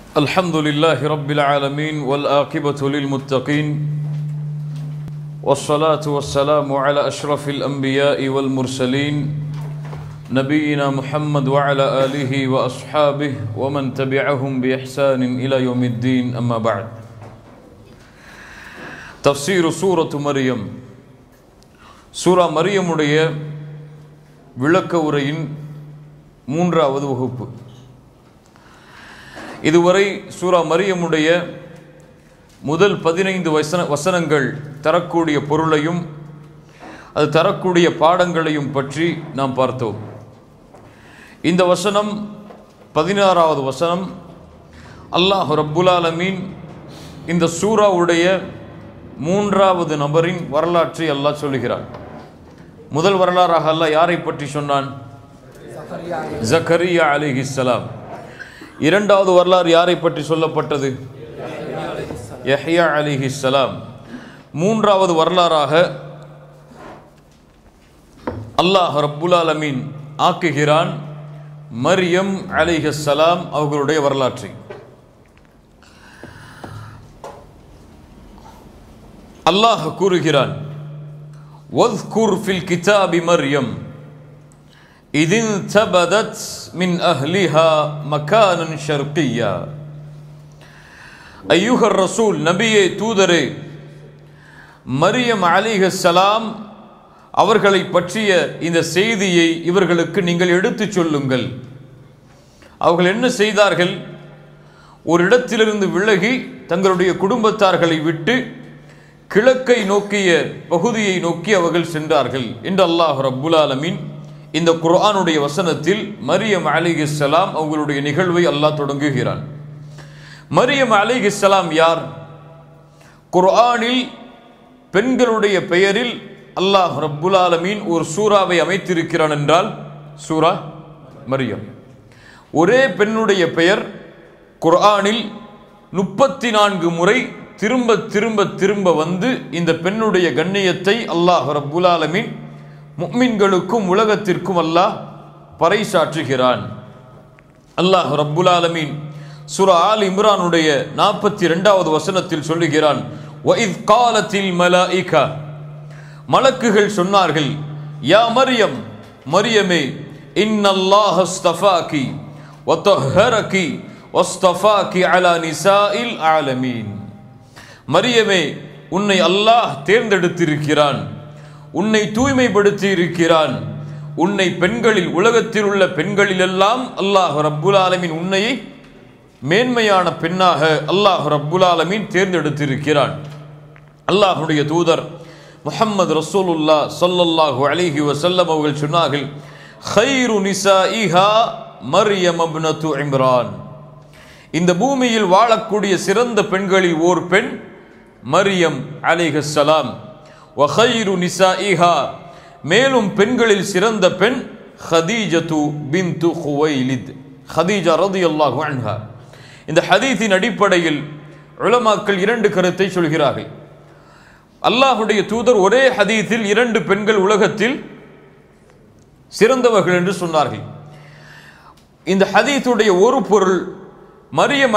الحمد لله رب العالمين والعاقبة للمتقين والصلاة والسلام على أشرف الأنبياء والمرسلين نبينا محمد وعلى آله وأصحابه ومن تبعهم بإحسان إلى يوم الدين أما بعد تفسير سورة مريم சூரா மரியமுடைய விளக்க உரையின் 3வது வகுப்பு. இதுவரை சூரா மரியமுடைய முதல் 15 வசனங்கள் தரக்கூடிய பொருளையும் அது தரக்கூடிய பாடங்களையும் பற்றி நாம் பார்த்தோம். இந்த வசனம் 16வது வசனம். அல்லாஹ் ரப்புல் ஆலமீன் இந்த சூராவுடைய 3வது நபரின் வரலாற்றை அல்லாஹ் சொல்லுகிறான். முதல் வரலாறாக அல்லாஹ் யாரை பற்றி சொன்னான்? ஜக்கரியா அலைஹிஸ்ஸலாம். இரண்டாவது வரலாறு யாரை பற்றி சொல்லப்பட்டது? யஹ்யா அலைஹிஸ்ஸலாம். மூன்றாவது வரலாறாக அல்லாஹ் ரப்புல் ஆலமீன் ஆக்குகிறான் மரியம் அலைஹிஸ்ஸலாம் அவர்களுடைய வரலாற்றை. அல்லாஹ் கூறுகிறான், வذ்குர் ஃபில் கிதாபி மர்யம் இதின் தபதத் மின் அஹ்லிஹா மகானன் ஷர்கியா. ஐயுஹர் ரசூல், நபியே தூதரே, மரியம் அலைஹிஸ்ஸலாம் அவர்களை பற்றிய இந்த செய்தியை இவர்களுக்கு நீங்கள் எடுத்துச் சொல்லுங்கள். அவர்கள் என்ன செய்தார்கள்? ஒரு இடத்திலிருந்து விலகி தங்களுடைய குடும்பத்தார்களை விட்டு கிழக்கை நோக்கிய பகுதியை நோக்கி அவர்கள் சென்றார்கள் என்று அல்லாஹ் ரப்புல் ஆலமீன் இந்த குர்ஆனுடைய வசனத்தில் மரியம் அலைஹிஸ்ஸலாம் அவங்களுடைய நிகழ்வை அல்லாஹ் தொடங்குகிறான். மரியம் அலைஹிஸ்ஸலாம் யார்? குர்ஆனில் பெண்களுடைய பெயரில் அல்லாஹ் ரப்புல் ஆலமீன் ஒரு சூறாவை அமைத்திருக்கிறான் என்றால் சூரா மரியம். ஒரே பெண்ணுடைய பெயர் குர்ஆனில் 34 முறை திரும்ப திரும்ப திரும்ப வந்து இந்த பெண்ணுடைய கண்ணியத்தை அல்லாஹ் ரப்புல் ஆலமீன் முஃமின்களுக்கும் உலகத்திற்கும் அல்லாஹ் பறைசாற்றுகிறான். அல்லாஹ் ரப்புல் ஆலமீன் சூரா ஆல் இம்ரானுடைய 42வது வசனத்தில் சொல்லுகிறான், வஇத் காலத்தில் மலாயிகா, மலக்குகள் சொன்னார்கள், யா மரியம், மரியமே, இன்னல்லாஹ அஸ்தஃபாகி வதஹரகி வஸ்தஃபாகி அலா நிசாஇல் ஆலமீன். மரியமே, உன்னை அல்லாஹ் தேர்ந்தெடுத்திருக்கிறான், உன்னை தூய்மைப்படுத்தி இருக்கிறான், உன்னை பெண்களில், உலகத்தில் உள்ள பெண்களிலெல்லாம் அல்லாஹ் ரப்புல் ஆலமீன் உன்னை மேன்மையான பெண்ணாக அல்லாஹ் ரப்புல் ஆலமீன் தேர்ந்தெடுத்திருக்கிறான். அல்லாஹ்வுடைய தூதர் முஹம்மது ரசூலுல்லாஹ் ஸல்லல்லாஹு அலைஹி வஸல்லம் அவர்கள் சொன்னார்கள், கைரு நிசாஇஹா மர்யம் இப்னத்து இம்ரான். இந்த பூமியில் வாழக்கூடிய சிறந்த பெண்களில் ஓர் பெண் மரியம் அலைஹிஸ்ஸலாம். வகைரு நிசாஇஹா, மேலும் பெண்களில் சிறந்த பெண் ஹதீஜத்து பின்து குவைலித், ஹதீஜா ரலியல்லாஹு அன்ஹா. இந்த ஹதீஸின் அடிப்படையில் உலமாக்கள் 2 கருத்தை சொல்கிறார்கள். அல்லாஹ்வுடைய தூதர் ஒரே ஹதீஸில் 2 பெண்கள் உலகத்தில் சிறந்தவர்கள் என்று சொன்னார்கள். இந்த ஹதீஸுடைய ஒரு பொருள், மரியம்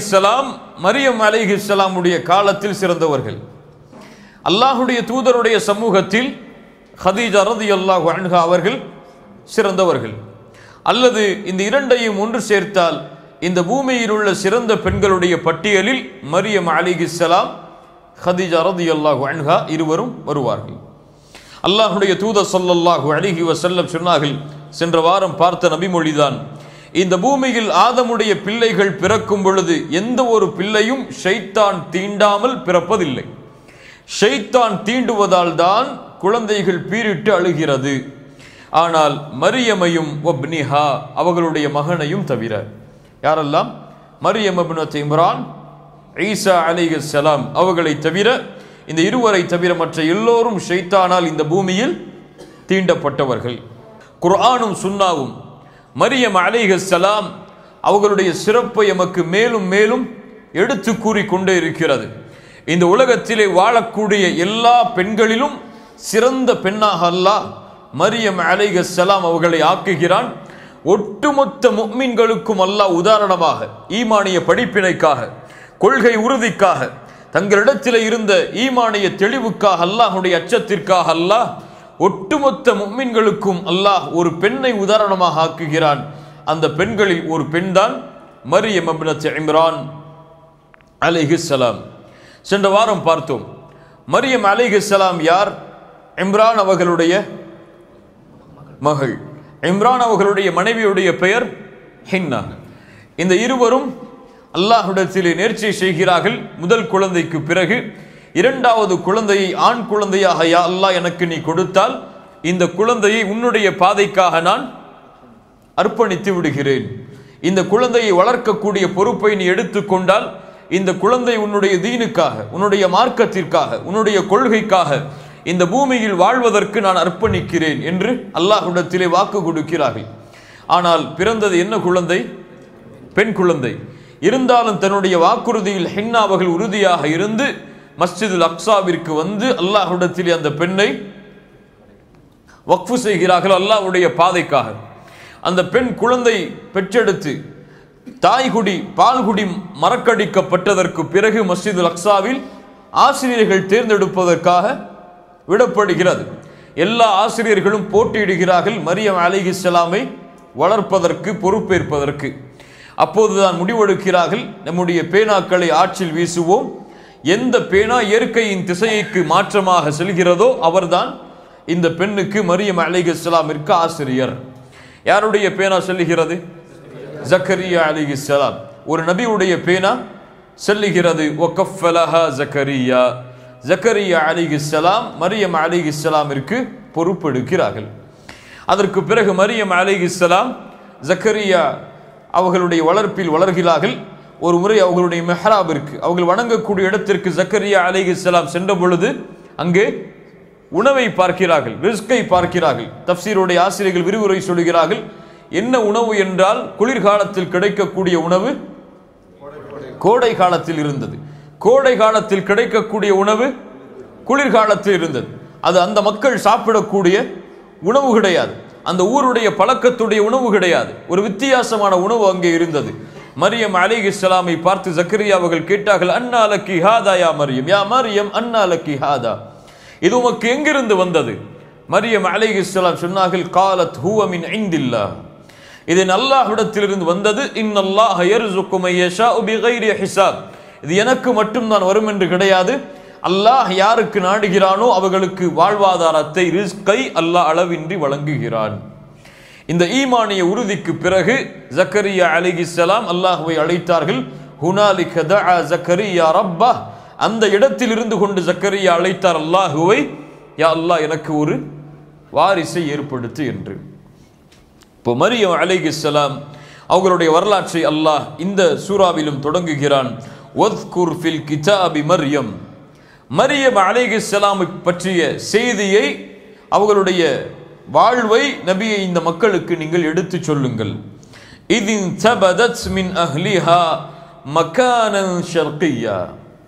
அலைஹிஸ்ஸலாமுடைய காலத்தில் சிறந்தவர்கள், அல்லாஹ்வுடைய தூதருடைய சமூகத்தில் ஹதீஜா ரலியல்லாஹு அன்ஹா அவர்கள் சிறந்தவர்கள். அல்லது இந்த இரண்டையும் ஒன்று சேர்த்தால் இந்த பூமியில் உள்ள சிறந்த பெண்களுடைய பட்டியலில் மரியம் அலைஹிஸ்ஸலாம், ஹதீஜா ரலியல்லாஹு அன்ஹா இருவரும் வருவார்கள். அல்லாஹ்வுடைய தூதர் ஸல்லல்லாஹு அலைஹி வஸல்லம் சொன்னார்கள், சென்ற வாரம் பார்த்த நபிமொழிதான், இந்த பூமியில் ஆதமுடைய பிள்ளைகள் பிறக்கும் பொழுது எந்த ஒரு பிள்ளையும் ஷைத்தான் தீண்டாமல் பிறப்பதில்லை. ஷைத்தான் தீண்டுவதால் தான் குழந்தைகள் பீரிட்டு அழுகிறது. ஆனால் மரியமையும் வப்னிஹா, அவர்களுடைய மகனையும் தவிர, யாரெல்லாம்? மரியம் இப்னத்து இம்ரான், ஈசா அலைஹிஸ்ஸலாம் அவர்களை தவிர, இந்த இருவரை தவிர மற்ற எல்லோரும் ஷைத்தானால் இந்த பூமியில் தீண்டப்பட்டவர்கள். குர்ஆனும் சுன்னாவும் மரியம் அலைஹிஸ்ஸலாம் அவர்களுடைய சிறப்பை எமக்கு மேலும் மேலும் எடுத்து கூறிக்கொண்டே இருக்கிறது. இந்த உலகத்திலே வாழக்கூடிய எல்லா பெண்களிலும் சிறந்த பெண்ணாக அல்லாஹ் மரியம் அலைஹிஸ்ஸலாம் அவர்களை ஆக்குகிறான். ஒட்டுமொத்த முஃமின்களுக்கும் அல்லாஹ் உதாரணமாக ஈமானிய படிப்பினைக்காக, கொள்கை உறுதிக்காக, தங்களிடத்தில் இருந்த ஈமானிய தெளிவுக்காக, அல்லாஹ்வுடைய அச்சத்திற்காக அல்லாஹ் ஒட்டுமொத்த முஃமின்களுக்கும் அல்லாஹ் ஒரு பெண்ணை உதாரணமாக ஆக்குகிறான். அந்த பெண்களில் ஒரு பெண் தான் மரியம் இப்னத் இம்ரான் அலைஹிஸ்ஸலாம். சென்ற வாரம் பார்த்தோம். மரியம் அலைஹிஸ்ஸலாம் யார்? இம்ரான் அவர்களுடைய மகள். இம்ரான் அவர்களுடைய மனைவியுடைய பெயர் ஹின்னா. இந்த இருவரும் அல்லாஹ்விடத்திலே நேர்ச்சை செய்கிறார்கள். முதல் குழந்தைக்கு பிறகு இரண்டாவது குழந்தையை ஆண் குழந்தையாக யா அல்லாஹ் எனக்கு நீ கொடுத்தால் இந்த குழந்தையை உன்னுடைய பாதைக்காக நான் அர்ப்பணித்து விடுகிறேன். இந்த குழந்தையை வளர்க்கக்கூடிய பொறுப்பை நீ எடுத்துக்கொண்டால் இந்த குழந்தை உன்னுடைய தீனுக்காக, உன்னுடைய மார்க்கத்திற்காக, உன்னுடைய கொள்கைக்காக இந்த பூமியில் வாழ்வதற்கு நான் அர்ப்பணிக்கிறேன் என்று அல்லாஹ்விடத்திலே வாக்கு கொடுக்கிறார்கள். ஆனால் பிறந்தது என்ன குழந்தை? பெண் குழந்தை. இருந்தாலும் தன்னுடைய வாக்குறுதியில் ஹின்னா அவர்கள் உறுதியாக இருந்து மஸ்ஜிதுல் அக்ஸாவிற்கு வந்து அல்லாஹ்விடத்திலே அந்த பெண்ணை வக்ஃபு செய்கிறார்கள் அல்லாஹ்வுடைய பாதைக்காக. அந்த பெண் குழந்தை பெற்றெடுத்து தாய்குடி பால்குடி மறக்கடிக்கப்பட்டதற்கு பிறகு மஸ்ஜிதுல் அக்ஸாவில் ஆசிரியர்கள் தேர்ந்தெடுப்பதற்காக விடப்படுகிறது. எல்லா ஆசிரியர்களும் போட்டியிடுகிறார்கள் மரியம் அலைஹிஸ்ஸலாமை வளர்ப்பதற்கு, பொறுப்பேற்பதற்கு. அப்போதுதான் முடிவெடுக்கிறார்கள், நம்முடைய பேனாக்களை ஆற்றில் வீசுவோம். எந்த பேனா இயற்கையின் திசைக்கு மாற்றமாக செல்கிறதோ அவர்தான் இந்த பெண்ணுக்கு, மரியம் அலைஹிஸ்ஸலாமிற்கு ஆசிரியர். யாருடைய பேனா செல்லுகிறது? ஜக்கரியா அலைஹிஸ்ஸலாம். ஒரு நபியுடைய பேனா செல்லுகிறது. வகஃபலஹா ஜக்கரியா. ஜக்கரியா அலைஹிஸ்ஸலாம் மரியம் அலைஹிஸ்ஸலாமிற்கு பொறுப்பெடுக்கிறார்கள். அதற்கு பிறகு மரியம் அலைஹிஸ்ஸலாம் ஜக்கரியா அவர்களுடைய வளர்ப்பில் வளர்கிறார்கள். ஒரு முறை அவர்களுடைய மெஹ்ராபிற்கு, அவர்கள் வணங்கக்கூடிய இடத்திற்கு ஜக்கரியா அலைஹிஸ்ஸலாம் சென்ற பொழுது அங்கே உணவை பார்க்கிறார்கள், ரிஸ்கை பார்க்கிறார்கள். தஃப்சீருடைய ஆசிரியர்கள் விரிவுரை சொல்கிறார்கள். என்ன உணவு என்றால் குளிர்காலத்தில் கிடைக்கக்கூடிய உணவு கோடை காலத்தில் இருந்தது. கோடை காலத்தில் கிடைக்கக்கூடிய உணவு குளிர்காலத்தில் இருந்தது. அது அந்த மக்கள் சாப்பிடக்கூடிய உணவு கிடையாது, அந்த ஊருடைய பழக்கத்துடைய உணவு கிடையாது. ஒரு வித்தியாசமான உணவு அங்கே இருந்தது. மரியம் அலைஹிஸ்ஸலாமை பார்த்து ஜக்கரியா அவர்கள் கேட்டார்கள், அன்னா லக்கி ஹாதா யா மரியம், யா மரியம் அன்னா லக்கி ஹாதா, இது உமக்கு எங்கிருந்து வந்தது? மரியம் அலைஹிஸ்ஸலாம் சொன்னார்கள், காலத் ஹுவ மின் இந்தில்லாஹ், இது அல்லாஹ்விடத்திலிருந்து வந்தது. இன்னல்லாஹ யர்ஸுகு மை யஷாஉ பிகைரி ஹிசாப், இது எனக்கு மட்டும் தான் வரும் என்று கிடையாது. அல்லாஹ் யாருக்கு நாடுகிறானோ அவர்களுக்கு வாழ்வாதாரத்தை, ரிஸ்கை அல்லாஹ் அளவின்றி வழங்குகிறான். இந்த ஈமானிய உறுதிக்கு பிறகு ஜக்கரியா அலைஹிஸ்ஸலாம் அல்லாஹ்வை அழைத்தார்கள். ஹுனாலிக தஆ ஜக்கரியா ரப்பஹ், அந்த இடத்தில் இருந்து கொண்டு ஜக்கரியா அழைத்தார் அல்லாஹ்வை, யா அல்லாஹ் எனக்கு ஒரு வாரிசை ஏற்படுத்து என்று. இப்போ மரியம் அலைஹிஸ்ஸலாம் அவர்களுடைய வரலாற்றை அல்லாஹ் இந்த சூராவிலும் தொடங்குகிறான். வத்குர் ஃபில் கிதாபி மரியம், மரியம் அலைஹிஸ்ஸலாமை பற்றிய செய்தியை, அவர்களுடைய வாழ்வை, நபியை இந்த மக்களுக்கு நீங்கள் எடுத்து சொல்லுங்கள். இதின் தபதத் மின் அஹ்லிஹா மகானன் ஷர்கியா,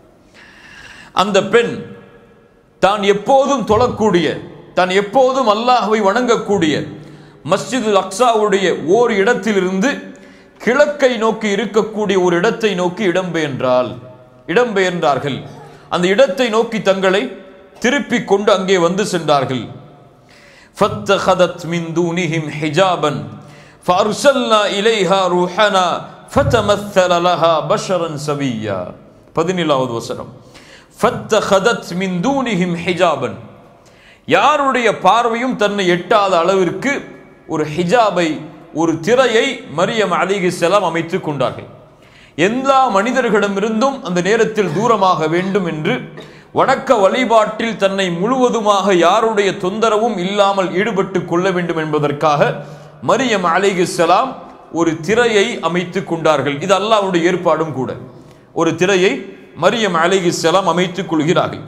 அந்த பெண் தான் எப்போதும் தொழக்கூடிய, தான் எப்போதும் அல்லாஹ்வை வணங்கக்கூடிய மஸ்ஜிதுல் அக்ஸாவுடைய ஓர் இடத்திலிருந்து கிழக்கை நோக்கி இருக்கக்கூடிய ஒரு இடத்தை நோக்கி இடம்பெயர்ந்தார்கள். அந்த இடத்தை நோக்கி தங்களை திருப்பிக் கொண்டு அங்கே வந்து சென்றார்கள். فَاتَّخَذَتْ مِنْ دُونِهِمْ حِجَابًا فَأَرْسَلْنَا إِلَيْهَا رُوحَنَا فَتَمَثَّلَ لَهَا بَشَرًا سَوِيًّا. 17வது வசனம். فَاتَّخَذَتْ مِنْ دُونِهِمْ حِجَابًا, யாருடைய பார்வையும் தன்னை எட்டாத அளவிற்கு ஒரு ஹிஜாபை, ஒரு திரையை மரியம் அலைஹிஸ்ஸலாம் அமைத்துக் கொண்டார்கள். எல்லா மனிதர்களிடமிருந்தும் அந்த நேரத்தில் தூரமாக வேண்டும் என்று, வணக்க வழிபாட்டில் தன்னை முழுவதுமாக யாருடைய தொந்தரவும் இல்லாமல் ஈடுபட்டு கொள்ள வேண்டும் என்பதற்காக மரியம் அலைஹிஸ்ஸலாம் ஒரு திரையை அமைத்துக் கொண்டார்கள். இது அல்லாஹ்வுடைய ஏற்பாடும் கூட. ஒரு திரையை மரியம் அலைஹிஸ்ஸலாம் அமைத்துக் கொள்கிறார்கள்.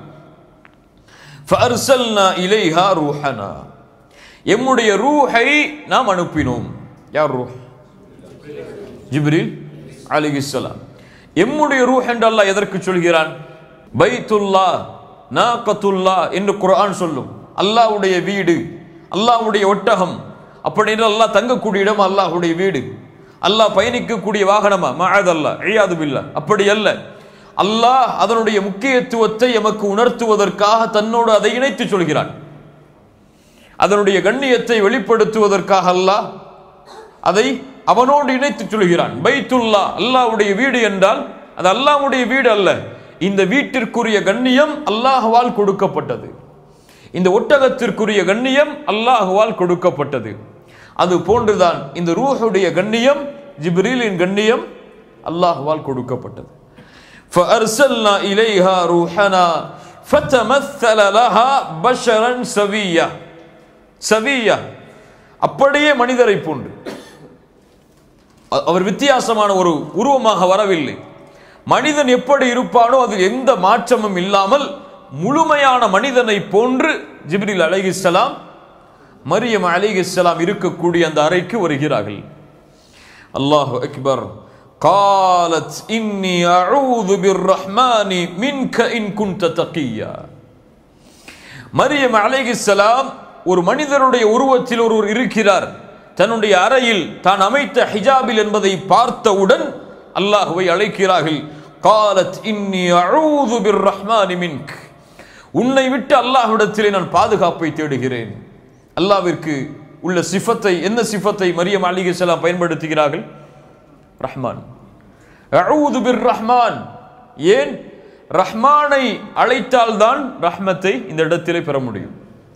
ஃபஅர்சல்னா இலைஹா ரூஹனா, எம்முடைய ரூஹை நாம் அனுப்பினோம். யார் ரூஹ்? ஜிப்ரீல் அலைஹிஸ்ஸலாம். எம்முடைய ரூஹ் என்று அல்லாஹ் எதற்கு சொல்கிறான்? பைத்துல்லா நாகத்துல்லா என்று குர்ஆன் சொல்லும். அல்லாஹ்வுடைய வீடு, அல்லாஹ்வுடைய ஒட்டகம். அப்படி என்று அல்லாஹ் தங்கக்கூடிய இடம் அல்லாஹுடைய வீடு, அல்லாஹ் பயணிக்கக்கூடிய வாகனமா? மஅதல்லாஹ், இயாது பில்லாஹ். அப்படி அல்ல. அல்லாஹ் அதனுடைய முக்கியத்துவத்தை எமக்கு உணர்த்துவதற்காக தன்னோடு அதை இணைத்து சொல்கிறான். அதனுடைய கண்ணியத்தை வெளிப்படுத்துவதற்காக அல்லாஹ் அதை அவனோடு இணைத்து சொல்கிறான். பைத்துல்லா, அல்லாஹ்வுடைய வீடு என்றால் அது அல்லாஹ்வுடைய வீடு அல்ல. இந்த வீட்டிற்குரிய கண்ணியம் அல்லாஹ்வால் கொடுக்கப்பட்டது. இந்த ஒட்டகத்திற்குரிய கண்ணியம் அல்லாஹ்வால் கொடுக்கப்பட்டது. அது போன்றுதான் இந்த ரூஹுடைய கண்ணியம், ஜிப்ரீலின் கண்ணியம் அல்லாஹ்வால் கொடுக்கப்பட்டது. فأرسلنا إليها روحنا فتمثل لها بشرا سويا. சவியா, அப்படியே மனிதரை போன்று. அவர் வித்தியாசமான ஒரு உருவமாக வரவில்லை. மனிதன் எப்படி இருப்பானோ அதில் எந்த மாற்றமும் இல்லாமல் முழுமையான மனிதனை போன்று ஜிப்ரீல் அலைஹிஸ்ஸலாம், மரியம் அலைஹிஸ்ஸலாம் இருக்கக்கூடிய அந்த அறைக்கு வருகிறார்கள். அல்லாஹு அக்பர். قالت إني أعوذ بالرحمن منك إن كنت تقيا. மரியம் அலைஹிஸ்ஸலாம் ஒரு மனிதனுடைய உருவத்தில் ஒருவர் இருக்கிறார். தன்னுடைய அறையில் தான் அமைத்த ஹிஜாபில் என்பதை பார்த்தவுடன் அல்லாஹ்வை அழைக்கிறார்கள். قالت إني أعوذ بالرحمن منك. உன்னை விட்டு அல்லாஹ்விடத்திலே நான் பாதுகாப்பை தேடுகிறேன். அல்லாஹ்விற்கு உள்ள சிஃபத்தை, என்ன சிஃபத்தை மரியம் அலைஹிஸ்ஸலாம் பயன்படுத்துகிறார்கள்? ரஹ்மான். அஊது பிர் ரஹ்மான். ஏன்? ரஹ்மானை அழைத்தால்தான் ரஹ்மத்தை இந்த இடத்திலே பெற முடியும்.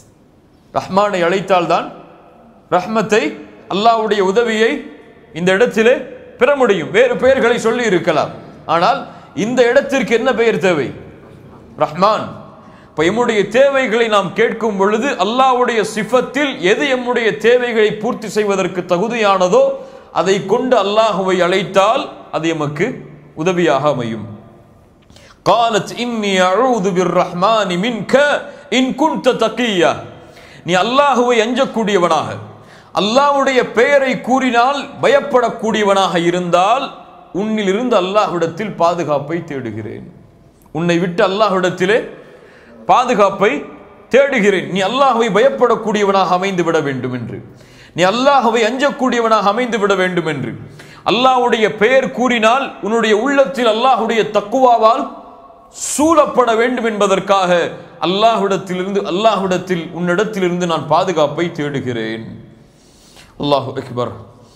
ரஹ்மானை அழைத்தால்தான் ரஹ்மத்தை, அல்லாஹ்வுடைய உதவியை இந்த இடத்திலே பெற முடியும். வேறு பெயர்களை சொல்லி இருக்கலாம், ஆனால் இந்த இடத்திற்கு என்ன பெயர் தேவை? ரஹ்மான். இப்ப எம்முடைய தேவைகளை நாம் கேட்கும் பொழுது அல்லாஹ்வுடைய சிஃபத்தில் எது எம்முடைய தேவைகளை பூர்த்தி செய்வதற்கு தகுதியானதோ அதை கொண்டு அல்லாஹ்வை அழைத்தால் அது எமக்கு உதவியாக அமையும். قالت إني أعوذ بالرحمن منك إن كنت تقيا. நீ அல்லாஹ்வை அஞ்சக்கூடியவனாக, அல்லாஹ்வுடைய பெயரை கூறினால் பயப்படக்கூடியவனாக இருந்தால் உன்னிலிருந்து அல்லாஹ்விடத்தில் பாதுகாப்பை தேடுகிறேன். உன்னை விட்டு அல்லாஹ்விடத்திலே பாதுகாப்பை தேடுகிறேன். நீ அல்லாஹ்வை பயப்படக்கூடியவனாக அமைந்து விட வேண்டும் என்று, நீ அல்லாஹ்வை அஞ்சக்கூடியவனாக அமைந்து விட வேண்டும் என்று. அல்லாஹ்வுடைய பெயர் கூறினால் உன்னுடைய உள்ளத்தில் அல்லாஹ்வுடைய தக்குவாவால் சூழப்பட வேண்டும் என்பதற்காக அல்லாஹ்விடத்தில் உன்னிடத்திலிருந்து நான் பாதுகாப்பை தேடுகிறேன். அல்லாஹு அக்பர்.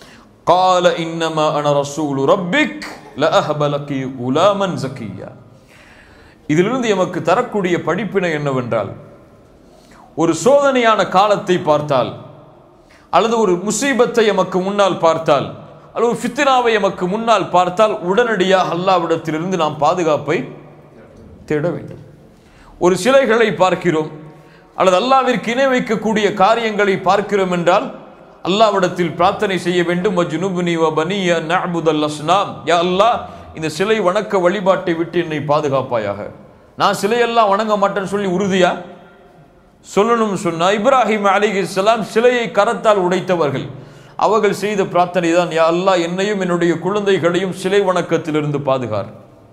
قال انما انا رسول ربك لاهب لك غلاما زكيا. இதிலிருந்து எமக்கு தரக்கூடிய படிப்பினை என்னவென்றால், ஒரு சோதனையான காலத்தை பார்த்தால், அல்லது ஒரு முசீபத்தை எமக்கு முன்னால் பார்த்தால், அல்லது ஒரு ஃபித்னாவை எமக்கு முன்னால் பார்த்தால் உடனடியாக அல்லாஹ்விடத்திலிருந்து நாம் பாதுகாப்பை தேட வேண்டும். ஒரு சிலைகளை பார்க்கிறோம் அல்லது அல்லாஹ்விற்கு இணை வைக்கக்கூடிய காரியங்களை பார்க்கிறோம் என்றால் அல்லாஹ்விடத்தில் பிரார்த்தனை செய்ய வேண்டும். வஜ்னுப்னி வ பனிய நஅபுதல் அஸ்னாம். யா அல்லாஹ், இந்த சிலை வணக்க வழிபாட்டை விட்டு என்னை பாதுகாப்பாயாக. நான் சிலையெல்லாம் வணங்க மாட்டேன்னு சொல்லி உறுதியா சொல்லணும் சொன்னா, இப்ராஹிம் அலைஹிஸ்ஸலாம் சிலையை கரத்தால் உடைத்தவர்கள். அவர்கள் செய்த பிரார்த்தனை தான், யா அல்லாஹ், என்னையும் என்னுடைய குழந்தைகளையும் சிலை வணக்கத்திலிருந்து பாதுகார்.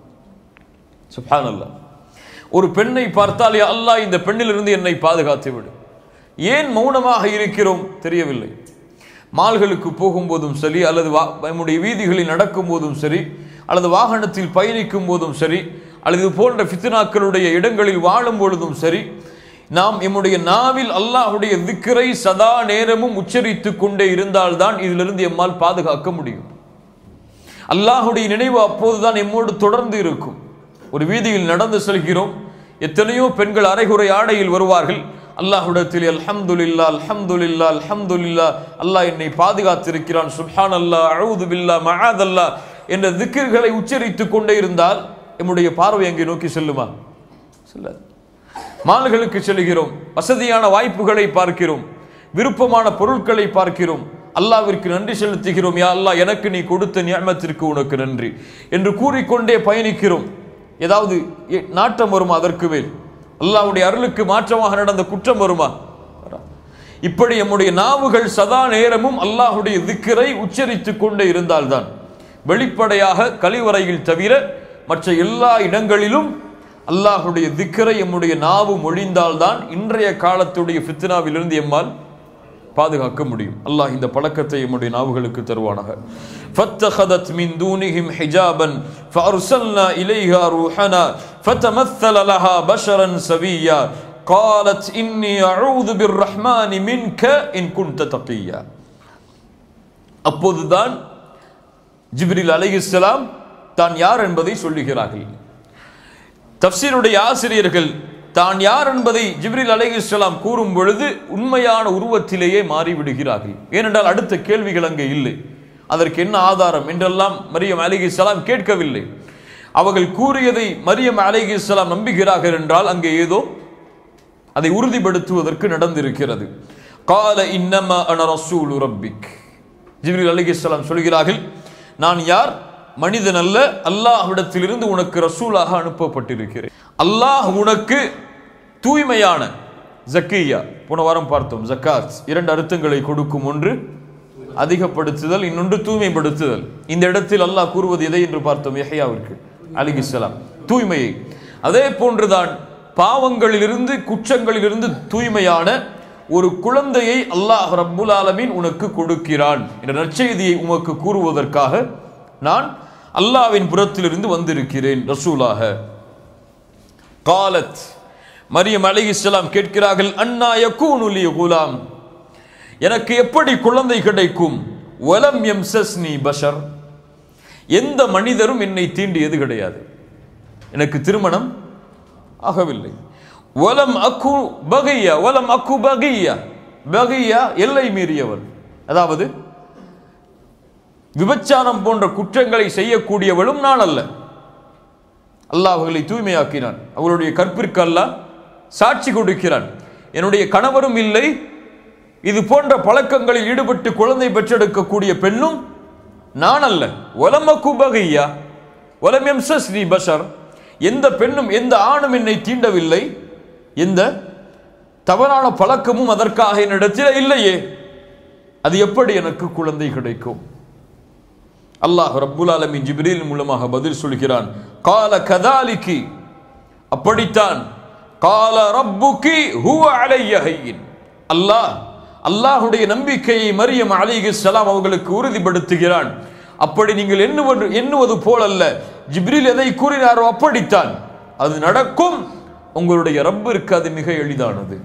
சுப்ஹானல்லாஹ். ஒரு பெண்ணை பார்த்தால், யா அல்லாஹ், இந்த பெண்ணிலிருந்து என்னை பாதுகாத்து விடு. ஏன் மௌனமாக இருக்கிறோம் தெரியவில்லை. மால்களுக்கு போகும்போதும் சரி, அல்லது நம்முடைய வீதிகளில் நடக்கும் போதும் சரி, அல்லது வாகனத்தில் பயணிக்கும் போதும் சரி, அல்லது இது போன்ற ஃபித்னாக்களுடைய இடங்களில் வாழும் பொழுதும் சரி, நாம் எம்முடைய நாவில் அல்லாஹ்வுடைய திக்ரை சதா நேரமும் உச்சரித்து கொண்டே இருந்தால்தான் இதிலிருந்து எம்மால் பாதுகாக்க முடியும். அல்லாஹ்வுடைய நினைவு அப்போதுதான் எம்மோடு தொடர்ந்து இருக்கும். ஒரு வீதியில் நடந்து செல்கிறோம், எத்தனையோ பெண்கள் அரைகுறை ஆடையில் வருவார்கள். அல்லாஹ்விடத்தில் அல்ஹம்துலில்லாஹ் அல்ஹம்துலில்லாஹ் அல்ஹம்துலில்லாஹ், அல்லாஹ் என்னை பாதுகாத்திருக்கிறான், சுப்ஹானல்லாஹ், அஊது பில்லாஹ், மஆதல்லாஹ் என்ற திக்ர்களை உச்சரித்து கொண்டே இருந்தால் நம்முடைய பார்வை அங்கே நோக்கி செல்லுமா? செல்லாது. மால்களுக்கு செல்கிறோம், வசதியான வாய்ப்புகளை பார்க்கிறோம், விருப்பமான பொருட்களை பார்க்கிறோம், அல்லாஹ்விற்கு நன்றி செலுத்துகிறோம். யா அல்லாஹ், எனக்கு நீ கொடுத்த நிஅமத்திற்கு உனக்கு நன்றி என்று கூறிக்கொண்டே பயணிக்கிறோம். ஏதாவது நாட்டம் வருமா? அதற்கு மேல் அல்லாஹ்வுடைய அருளுக்கு மாற்றமாக நடந்த குற்றம் வருமா? இப்படி நம்முடைய நாவுகள் சதா நேரமும் அல்லாஹ்வுடைய திக்ரை உச்சரித்து கொண்டே இருந்தால்தான், வெளிப்படையாக கழிவறையில் தவிர மற்ற எல்லா இடங்களிலும் அல்லாஹ்வுடைய திக்ரை நம்முடைய நாவு மொழிந்தால்தான் இன்றைய காலத்துடைய ஃபித்னாவிலிருந்து எம்மால் பாதுகாக்க முடியும். அல்லாஹ் இந்த பழக்கத்தை நம்முடைய நாவுகளுக்கு தருவானாக. فَاتَّخَذَتْ مِنْ دُونِهِمْ حِجَابًا فَأَرْسَلْنَا إِلَيْهَا رُوحَنَا فَتَمَثَّلَ لَهَا بَشَرًا سَوِيًّا قَالَتْ إِنِّي أَعُوذُ بِالرَّحْمَنِ مِنْكَ إِنْ كُنْتَ تَقِيًّا. அப்போதுதான் ஜிப்ரீல் அலைஹிஸ்ஸலாம் தான் யார் என்பதை சொல்லுகிறார்கள். தஃப்சீருடைய ஆசிரியர்கள் தான் யார் என்பதை ஜிப்ரீல் அலைஹிஸ்ஸலாம் கூறும் பொழுது உண்மையான உருவத்திலேயே மாறிவிடுகிறார்கள். ஏனென்றால் அடுத்த கேள்விகள் அங்கே இல்லை. அதற்கு என்ன ஆதாரம் என்றெல்லாம் மரியம் அலைஹிஸ்ஸலாம் கேட்கவில்லை. அவர்கள் கூறியதை மரியம் அலைஹிஸ்ஸலாம் நம்புகிறார்கள் என்றால் அங்கே ஏதோ அதை உறுதிப்படுத்துவதற்கு நடந்திருக்கிறது. கால இன்னமா அன ரசூலு ரப்பிக். ஜிப்ரீல் அலைஹிஸ்ஸலாம் சொல்கிறார்கள், நான் யார்? மனிதன் அல்ல, அல்லாஹ்விடத்திலிருந்து உனக்கு ரசூலாக அனுப்பப்பட்டிருக்கிறேன். அல்லாஹ் உனக்கு தூய்மையான ஜக்கியா, போன வாரம் பார்த்தோம், ஜக்காத் 2 அர்த்தங்களை கொடுக்கும். ஒன்று அதிகப்படுத்துதல், இன்னொன்று தூய்மைப்படுத்துதல். இந்த இடத்தில் அல்லாஹ் கூறுவது எதை என்று பார்த்தோம்? யஹ்யாவிற்கு அலைஹிஸ்ஸலாம் தூய்மையை. அதே போன்றுதான் பாவங்களிலிருந்து குற்றங்களிலிருந்து தூய்மையான ஒரு குழந்தையை அல்லாஹ் ரப்புல் ஆலமீன் உனக்கு கொடுக்கிறான் என்ற நற்செய்தியை உமக்கு கூறுவதற்காக நான் அல்லாஹ்வின் புறத்திலிருந்து வந்திருக்கிறேன் ரசூலாக. காலத், மரியம் அலைஹிஸ்ஸலாம் கேட்கிறார்கள், அன்னா யகூனு லி குலாம், எனக்கு எப்படி குழந்தை கிடைக்கும்? வலம் யம்சஸ்னி பஷர், எந்த மனிதரும் என்னை தீண்டியது கிடையாது, எனக்கு திருமணம் ஆகவில்லை. வலம் அக்கு பகியா, வலம் அக்கு பகியா, பகியா எல்லை மீறியவர், அதாவது விபச்சாரம் போன்ற குற்றங்களை செய்யக்கூடியவளும் நான் அல்ல. அல்லாஹ் அவர்களை தூய்மையாக்கினான். அவருடைய கற்பிற்கு அல்லாஹ் சாட்சி கொடுக்கிறான். என்னுடைய கணவரும் இல்லை, இது போன்ற பழக்கங்களில் ஈடுபட்டு குழந்தை பெற்றெடுக்கக்கூடிய பெண்ணும் நான் அல்ல. வலமக்கு பகியா வலம் யம்சஸ்னி பஷர், எந்த பெண்ணும் எந்த ஆணும் என்னை தீண்டவில்லை, எந்த தவறான பழக்கமும் அதற்காக என்னிடத்தில் இல்லையே, அது எப்படி எனக்கு குழந்தை கிடைக்கும்? அல்லாஹ் ரப்புல் ஆலமீன் ஜிப்ரீல் மூலமாக பதில் சொல்கிறான். கால கதாலிகி, அப்படித்தான். கால ரப்புகி ஹுவ அலைய ஹய்யின், அல்லாஹ்வுடைய நம்பிக்கையை மரியம் அலைஹிஸ்ஸலாம் அவர்களுக்கு உறுதிப்படுத்துகிறான். அப்படி நீங்கள் எண்ணுவது போலல்ல, ஜிப்ரீல் எதை கூறினாரோ அப்படித்தான் அது நடக்கும். உங்களுடைய ரப்பிற்கு அது மிக எளிதானது.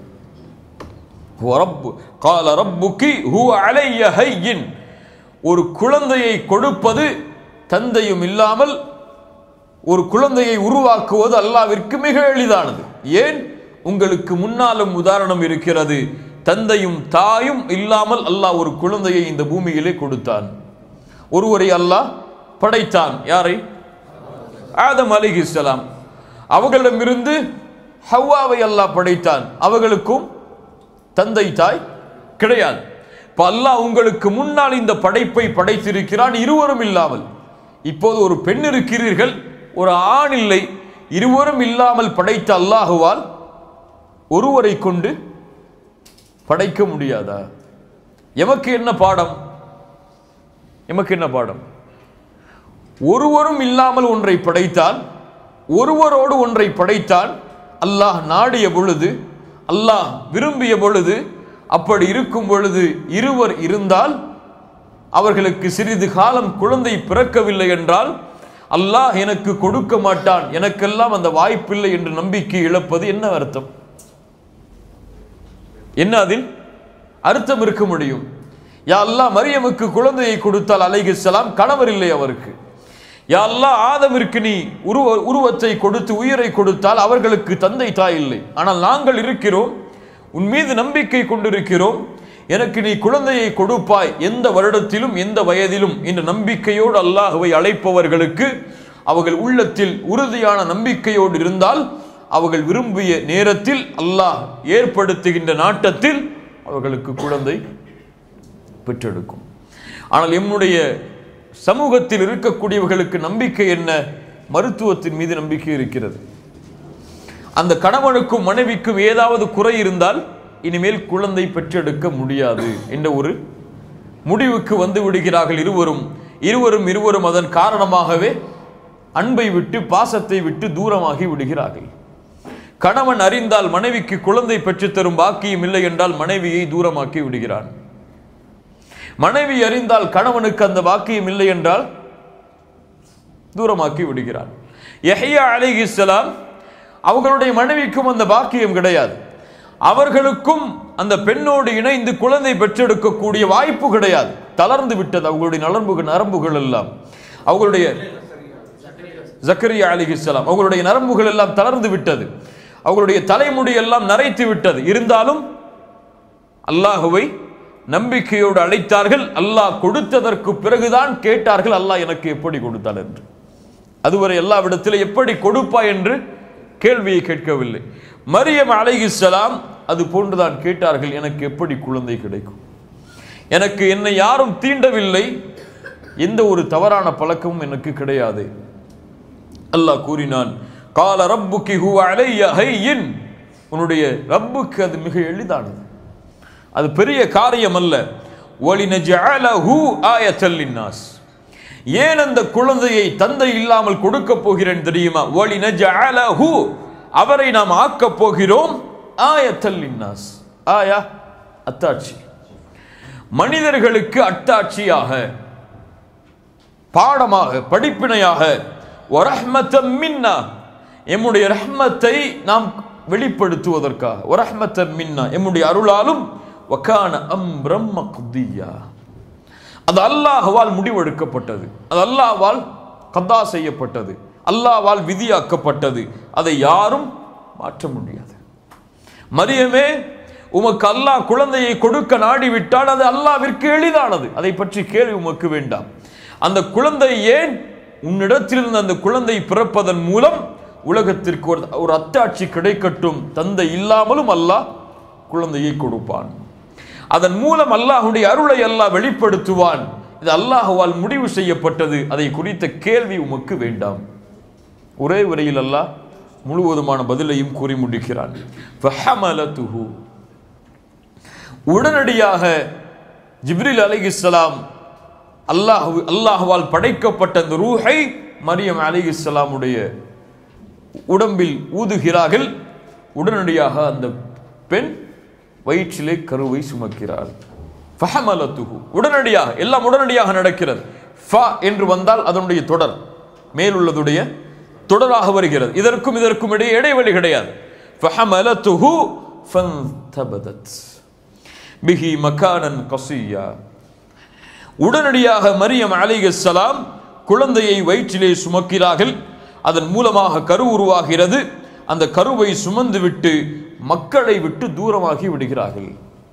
கால ரப்புகி ஹுவ அலைய ஹய்யின், ஒரு குழந்தையை கொடுப்பது தந்தையும் இல்லாமல் ஒரு குழந்தையை உருவாக்குவது அல்லாஹ்விற்கு மிக எளிதானது. ஏன்? உங்களுக்கு முன்னாலும் உதாரணம் இருக்கிறது. தந்தையும் தாயும் இல்லாமல் அல்லாஹ் ஒரு குழந்தையை இந்த பூமியிலே கொடுத்தான். ஒருவரை அல்லாஹ் படைத்தான். யாரை? ஆதம் அலைஹிஸ்ஸலாம். அவர்களிடமிருந்து ஹவ்வாவை அல்லாஹ் படைத்தான். அவர்களுக்கும் தந்தை தாய் கிடையாது. இப்ப அல்லாஹ் உங்களுக்கு முன்னால் இந்த படைப்பை படைத்திருக்கிறான், இருவரும் இல்லாமல். இப்போது ஒரு பெண் இருக்கிறீர்கள், ஒரு ஆண் இல்லை, இருவரும் இல்லாமல் படைத்த அல்லாஹுவால் ஒருவரை கொண்டு படைக்க முடியாதா? எமக்கு என்ன பாடம்? எமக்கு என்ன பாடம்? ஒருவரும் இல்லாமல் ஒன்றை படைத்தான், ஒருவரோடு ஒன்றை படைத்தான். அல்லாஹ் நாடிய பொழுது, அல்லாஹ் விரும்பிய பொழுது, அப்படி இருக்கும் பொழுது இருவர் இருந்தால் அவர்களுக்கு சிறிது காலம் குழந்தை பிறக்கவில்லை என்றால் அல்லாஹ் எனக்கு கொடுக்க மாட்டான், எனக்கெல்லாம் அந்த வாய்ப்பில்லை என்று நம்பிக்கை இழப்பது என்ன அர்த்தம்? என்ன அதில் அர்த்தம் இருக்க முடியும்? யா அல்லாஹ் மரியமுக்கு குழந்தையை கொடுத்தால் அலைஹிஸ்ஸலாம் கணவர் இல்லை அவருக்கு. யா அல்லாஹ் ஆதமிற்கு நீ உருவத்தை கொடுத்து உயிரை கொடுத்தால் அவர்களுக்கு தந்தை தாய் இல்லை. ஆனால் நாங்கள் இருக்கிறோம், உன் மீது நம்பிக்கை கொண்டிருக்கிறோம், எனக்கு நீ குழந்தையை கொடுப்பாய் எந்த வருடத்திலும் எந்த வயதிலும் என்ற நம்பிக்கையோடு அல்லாஹ்வை அழைப்பவர்களுக்கு அவர்கள் உள்ளத்தில் உறுதியான நம்பிக்கையோடு இருந்தால் அவர்கள் விரும்பிய நேரத்தில் அல்லாஹ் ஏற்படுத்துகின்ற நாட்டத்தில் அவர்களுக்கு குழந்தை பெற்றெடுக்கும். ஆனால் எம்முடைய சமூகத்தில் இருக்கக்கூடியவர்களுக்கு நம்பிக்கை என்ன? மருத்துவத்தின் மீது நம்பிக்கை இருக்கிறது. அந்த கணவனுக்கும் மனைவிக்கும் ஏதாவது குறை இருந்தால் இனிமேல் குழந்தை பெற்றெடுக்க முடியாது என்ற ஒரு முடிவுக்கு வந்து விடுகிறார்கள் இருவரும். அதன் காரணமாகவே அன்பை விட்டு பாசத்தை விட்டு தூரமாகி விடுகிறார்கள். கணவன் அறிந்தால் மனைவிக்கு குழந்தை பெற்றுத்தரும் பாக்கியம் இல்லை என்றால் மனைவியை தூரமாக்கி விடுகிறான். மனைவி அறிந்தால் கணவனுக்கு அந்த பாக்கியம் இல்லை என்றால் தூரமாக்கி விடுகிறார். யஹ்யா அலைஹிஸ்ஸலாம் அவர்களுடைய மனைவிக்கும் அந்த பாக்கியம் கிடையாது. அவர்களுக்கும் அந்த பெண்ணோடு இணைந்து குழந்தை பெற்றெடுக்கக்கூடிய வாய்ப்பு கிடையாது. தளர்ந்து விட்டது அவங்களுடைய நரம்புகள் எல்லாம். அவங்களுடைய ஜக்கரியா அலைஹிஸ்ஸலாம் அவங்களுடைய நரம்புகள் எல்லாம் தளர்ந்து விட்டது. அவங்களுடைய தலைமுடி எல்லாம் நரைத்து விட்டது. இருந்தாலும் அல்லாஹுவை நம்பிக்கையோடு அழைத்தார்கள். அல்லாஹ் கொடுத்ததற்கு பிறகுதான் கேட்டார்கள், அல்லாஹ் எனக்கு எப்படி கொடுத்தார் என்று. அதுவரை எல்லாவிடத்திலும் எப்படி கொடுப்பா என்று கேள்வியை கேட்கவில்லை. மரியம் அலைஹிஸ்ஸலாம் அது போன்றுதான் கேட்டார்கள், எனக்கு எப்படி குழந்தை கிடைக்கும், எனக்கு என்னை யாரும் தீண்டவில்லை, எந்த ஒரு தவறான பழக்கமும் எனக்கு கிடையாது. அல்லாஹ் கூறினான், கால ரப்புகி ஹுவ அலைய ஹையின், உன்னுடைய ரப்புக்கு அது மிக எளிதானது, அது பெரிய காரியம் அல்ல. வலினஜஅலஹு ஆயத்தல் லின்னாஸ், ஏன் அந்த குழந்தையை தந்தை இல்லாமல் கொடுக்க போகிறேன் தெரியுமா? வலினஜஅலஹு, அவரை நாம் ஆக்க போகிறோம், ஆயத்தல் லின்னாஸ், ஆயா அத்தாட்சி, மனிதர்களுக்கு அத்தாட்சியாக, பாடமாக, படிப்பினையாக, வரஹ்மத்தம் மின்னா, எம்முடைய ரஹ்மத்தை நாம் வெளிப்படுத்துவதற்காக, வரஹ்மத்தம் மின்னா, எம்முடைய அருளாலும், வகான அம்ரம் மக்தியா, அது அல்லாஹ்வால் முடிவெடுக்கப்பட்டது, அது அல்லாஹ்வால் கதா செய்யப்பட்டது, அல்லாஹ்வால் விதியாக்கப்பட்டது, அதை யாரும் மாற்ற முடியாது. மரியமே, உமக்கு அல்லாஹ் குழந்தையை கொடுக்க நாடிவிட்டால் அது அல்லாஹ்விற்கு எளிதானது, அதை பற்றி கேள்வி உமக்கு வேண்டாம். அந்த குழந்தை ஏன் உன்னிடத்திலிருந்து அந்த குழந்தை பிறப்பதன் மூலம் உலகத்திற்கு ஒரு அத்தாட்சி கிடைக்கட்டும், தந்தை இல்லாமலும் அல்லாஹ் குழந்தையை கொடுப்பான், அதன் மூலம் அல்லாஹ்வுடைய அருளை அல்லாஹ் வெளிப்படுத்துவான், இது அல்லாஹ்வால் முடிவு செய்யப்பட்டது, அதை குறித்த கேள்வி உமக்கு வேண்டாம். ஒரே உரையில் அல்லாஹ் முழுவதுமான பதிலையும் கூறி முடிக்கிறான். ஃபஹமலதுஹு, உடனடியாக ஜிப்ரீல் அலைஹிஸ்ஸலாம் அல்லாஹ்வால் படைக்கப்பட்ட அந்த ரூஹை மரியம் அலைஹிஸ்ஸலாமுடைய உடம்பில் ஊதுகிறார்கள். உடனடியாக அந்த பெண் வயிற்றிலே கருவை சுமக்கிறாள். ஃபஹமலதுஹு, உடனடியாக, எல்லாம் உடனடியாக நடக்கிறது. ஃப என்று வந்தால் அதனுடைய தொடர், மேலுள்ளதுடைய தொடராக வருகிறது. இதற்கும் இடையே இடைவெளி கிடையாது. ஃபஹமலதுஹு ஃபன்தபதத் பிஹி மகானன் கஸியா, உடனடியாக மரியம் அலைஹிஸ்ஸலாம் குழந்தையை வயிற்றிலே சுமக்கிறார்கள். அதன் மூலமாக கரு உருவாகிறது. அந்த கருவை சுமந்து விட்டு மக்களை விட்டு தூரமாகி விடுகிறார்கள்.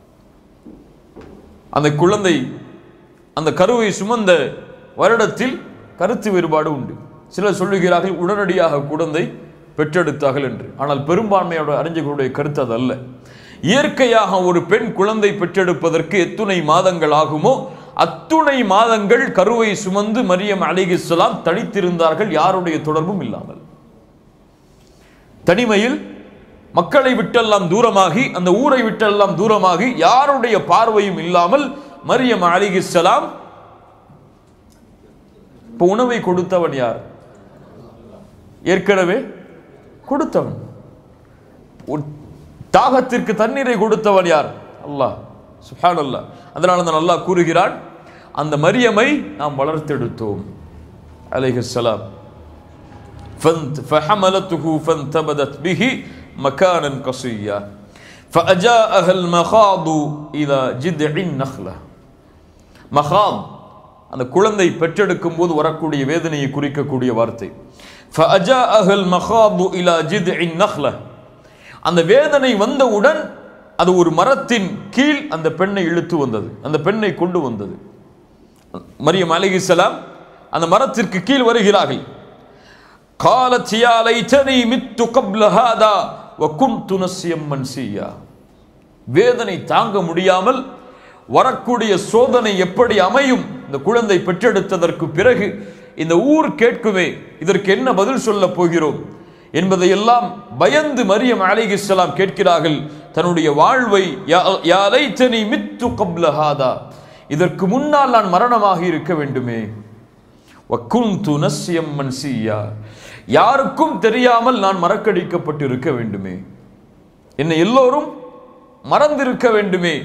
அந்த குழந்தை அந்த கருவை சுமந்த வருடத்தில் கருத்து வேறுபாடு உண்டு. சிலர் சொல்லுகிறார்கள் உடனடியாக குழந்தை பெற்றெடுத்தார்கள் என்று. ஆனால் பெரும்பான்மையோட அறிஞர்களுடைய கருத்து அது அல்ல. இயற்கையாக ஒரு பெண் குழந்தை பெற்றெடுப்பதற்கு எத்துணை மாதங்கள் ஆகுமோ அத்துணை மாதங்கள் கருவை சுமந்து மரியம் அலைஹிஸ்ஸலாம் தனித்திருந்தார்கள், யாருடைய தொடர்பும் இல்லாமல். தனிமையில் மக்களை விட்டெல்லாம் தூரமாகி, அந்த ஊரை விட்டெல்லாம் தூரமாகி, யாருடைய பார்வையும் இல்லாமல் மரியம் அலைஹிஸ்ஸலாம். இப்போ உணவை கொடுத்தவன் யார்? ஏற்கனவே கொடுத்தவன். தாகத்திற்கு தண்ணீரை கொடுத்தவன் யார்? அல்லாஹ் சுப்ஹானல்லாஹ். அதனால தான் அல்லாஹ் கூறுகிறான், அந்த மரியமை நாம் வளர்த்தெடுத்தோம் அலைஹிஸ்ஸலாம். ஃபஹமலதுஹு ஃபன்தபதத் பிஹி மகானன் கஸியா ஃபஅஜாஅஹா அல்-மகாது இலா ஜித்இன் நக்லா. மகாத் அந்த குழந்தை பெற்றெடுக்கும் போது வரக்கூடிய வேதனையை குறிக்கக்கூடிய வார்த்தை. ஃபஅஜாஅஹா அல்-மகாது இலா ஜித்இன் நக்லா, அந்த வேதனை வந்தவுடன் அது ஒரு மரத்தின் கீழ் அந்த பெண்ணை இழுத்து வந்தது, அந்த பெண்ணை கொண்டு வந்தது. மரியம் அலைஹிஸ்ஸலாம் அந்த மரத்திற்கு கீழ் வருகிறார்கள். قالت يا ليتني مت قبل هذا وكنت نسيا منسيا. வேதனை தாங்க முடியாமல் வரக்கூடிய சோதனை எப்படி அமையும், இந்த குழந்தை பெற்றெடுத்ததற்கு பிறகு இந்த ஊர் கேட்குமே, இதற்கு என்ன பதில் சொல்ல போகிறோம் என்பதையெல்லாம் பயந்து மரியம் அலைஹிஸ்ஸலாம் கேட்கிறார்கள் தன்னுடைய வாழ்வை. யா லைத்தனி மித்து கப்ல ஹாதா, இதற்கு முன்னால் நான் மரணமாக இருக்க வேண்டுமே. வகுந்து நஸ்யம் மன்சியா, யாருக்கும் தெரியாமல் நான் மறக்கடிக்கப்பட்டு இருக்க வேண்டுமே, என்னை எல்லோரும் மறந்திருக்க வேண்டுமே.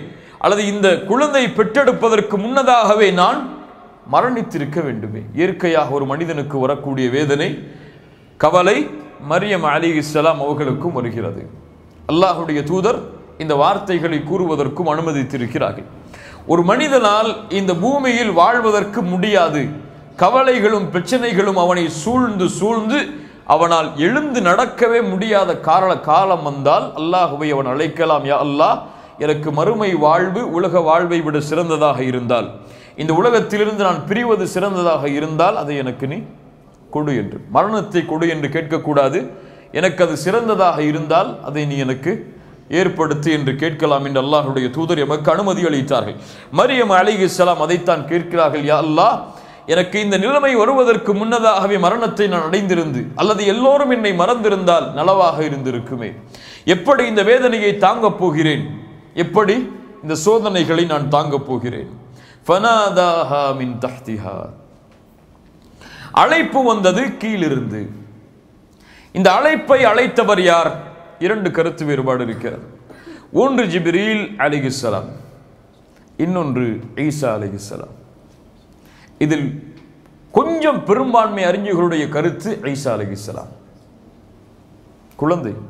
அல்லது இந்த குழந்தை பெற்றெடுப்பதற்கு முன்னதாகவே நான் மரணித்திருக்க வேண்டுமே. இயற்கையாக ஒரு மனிதனுக்கு வரக்கூடிய வேதனை, கவலை மரியம் அலைஹிஸ்ஸலாம் அவர்களுக்கும் வருகிறது. அல்லாஹ்வுடைய தூதர் இந்த வார்த்தைகளை கூறுவதற்கும் அனுமதித்திருக்கிறார்கள். ஒரு மனிதனால் இந்த பூமியில் வாழ்வதற்கு முடியாது, கவலைகளும் பிரச்சனைகளும் அவனை சூழ்ந்து சூழ்ந்து அவனால் எழுந்து நடக்கவே முடியாத காலம் வந்தால் அல்லாஹ்வை அவன் அழைக்கலாம், யா அல்லாஹ், எனக்கு மறுமை வாழ்வு உலக வாழ்வை விட சிறந்ததாக இருந்தால், இந்த உலகத்திலிருந்து நான் பிரிவது சிறந்ததாக இருந்தால் அதை எனக்கு நீ கொடு என்று, மரணத்தை கொடு என்று கேட்கக்கூடாது. எனக்கு அது சிறந்ததாக இருந்தால் அதை நீ எனக்கு ஏற்படுத்து என்று கேட்கலாம் என்று அல்லாஹ்வுடைய தூதர் எமக்கு அனுமதி அளித்தார்கள். மரியம் அலைஹிஸ்ஸலாம் அதைத்தான் கேட்கிறார்கள், யா அல்லாஹ், எனக்கு இந்த நிலைமை வருவதற்கு முன்னதாகவே மரணத்தை நான் அடைந்திருந்து அல்லது எல்லோரும் என்னை மறந்திருந்தால் நலவாக இருந்திருக்குமே. எப்படி இந்த வேதனையை தாங்கப் போகிறேன், எப்படி இந்த சோதனைகளை நான் தாங்கப் போகிறேன். ஃபனாதாஹா மின் தஹ்திஹா, அழைப்பு வந்தது கீழிருந்து. இந்த அழைப்பை அழைத்தவர் யார்? இரண்டு கருத்து வேறுபாடு இருக்கிறது. ஒன்று ஜிப்ரீல் அலைஹிஸ்ஸலாம், இன்னொன்று ஈசா அலைஹிஸ்ஸலாம். இதில் கொஞ்சம் பெரும்பான்மை அறிஞர்களுடைய கருத்து ஈசா அலைஹிஸ்ஸலாம். குழந்தை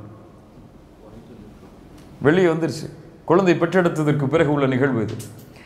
வெளியே வந்துருச்சு, குழந்தை பெற்றெடுத்ததற்கு பிறகு உள்ள நிகழ்வு இது.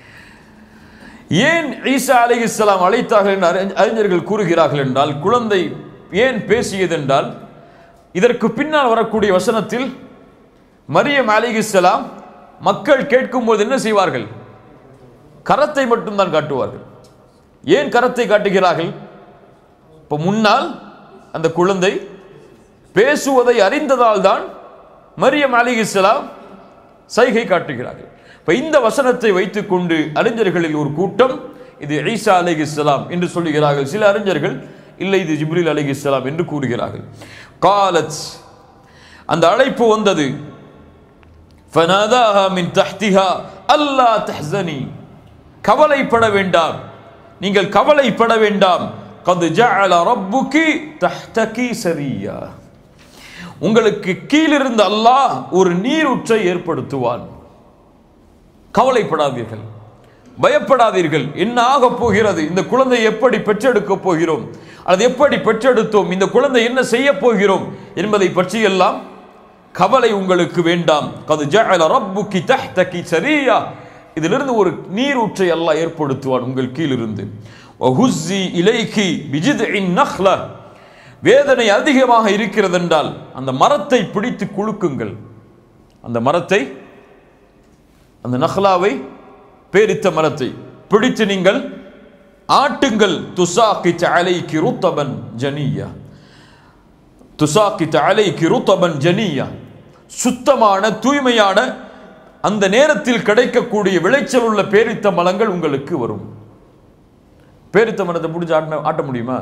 ஏன் ஈசா அலைஹிஸ்ஸலாம் அழைத்தார்கள் என்று அறிஞர்கள் கூறுகிறார்கள் என்றால், குழந்தை ஏன் பேசியது என்றால், இதற்கு பின்னால் வரக்கூடிய வசனத்தில் மரியம் அலைஹிஸ்ஸலாம் மக்கள் கேட்கும்போது என்ன செய்வார்கள்? கரத்தை மட்டும்தான் காட்டுவார்கள். ஏன் கரத்தை காட்டுகிறார்கள்? இப்போ முன்னால் அந்த குழந்தை பேசுவதை அறிந்ததால் தான் மரியம் அலைஹிஸ்ஸலாம் சைகை காட்டுகிறார்கள். இப்போ இந்த வசனத்தை வைத்துக் கொண்டு அறிஞர்களில் ஒரு கூட்டம் இது ஈசா அலைஹிஸ்ஸலாம் என்று சொல்லுகிறார்கள். சில அறிஞர்கள் இல்லை, இது ஜிப்ரீல் அலைஹிஸ்ஸலாம் என்று கூறுகிறார்கள். காலத், அந்த அழைப்பு வந்தது. ஃபனாதாஹா மின் தஹ்திஹா அல்லா தஹ்ஸனி, கவலைப்பட வேண்டாம், நீங்கள் கவலைப்பட வேண்டாம். கத் ஜஅல ரப்புகி தஹ்தகி சரியா, உங்களுக்கு கீழிருந்து அல்லாஹ் ஒரு நீரூற்றை ஏற்படுத்துவான். கவலைப்படாதீர்கள், பயப்படாதீர்கள். என்ன ஆக போகிறது, இந்த குழந்தை எப்படி பெற்றெடுக்க போகிறோம், அது எப்படி பெற்றெடுத்தோம், இந்த குழந்தை என்ன செய்ய போகிறோம் என்பதை பற்றியெல்லாம் கவலை உங்களுக்கு வேண்டாம். கத் ஜஅல ரப்புகி தஹ்தகி சரியா, இதிலிருந்து ஒரு நீரூற்றை அல்லாஹ் ஏற்படுத்துவான் உங்கள் கீழிருந்து. வஹுஸ்ஸி இலைகி பிஜித்இன் நஹ்ல, வேதனை அதிகமாக இருக்கிறது என்றால் அந்த மரத்தை பிடித்து குலுக்குங்கள். அந்த மரத்தை, அந்த நஹ்லாவை, பேரித்த மரத்தை பிடித்து நீங்கள் ஆட்டுங்கள். துசாகித் அலைகி ருத்தபன் ஜனியா, துசாகித் அலைகி ருத்தபன் ஜனியா, சுத்தமான தூய்மையான அந்த நேரத்தில் கிடைக்கக்கூடிய விளைச்சல் உள்ள பேரித்த மரங்கள் உங்களுக்கு வரும். பேரித்த மரத்தை பிடிச்சி ஆட்ட முடியுமா?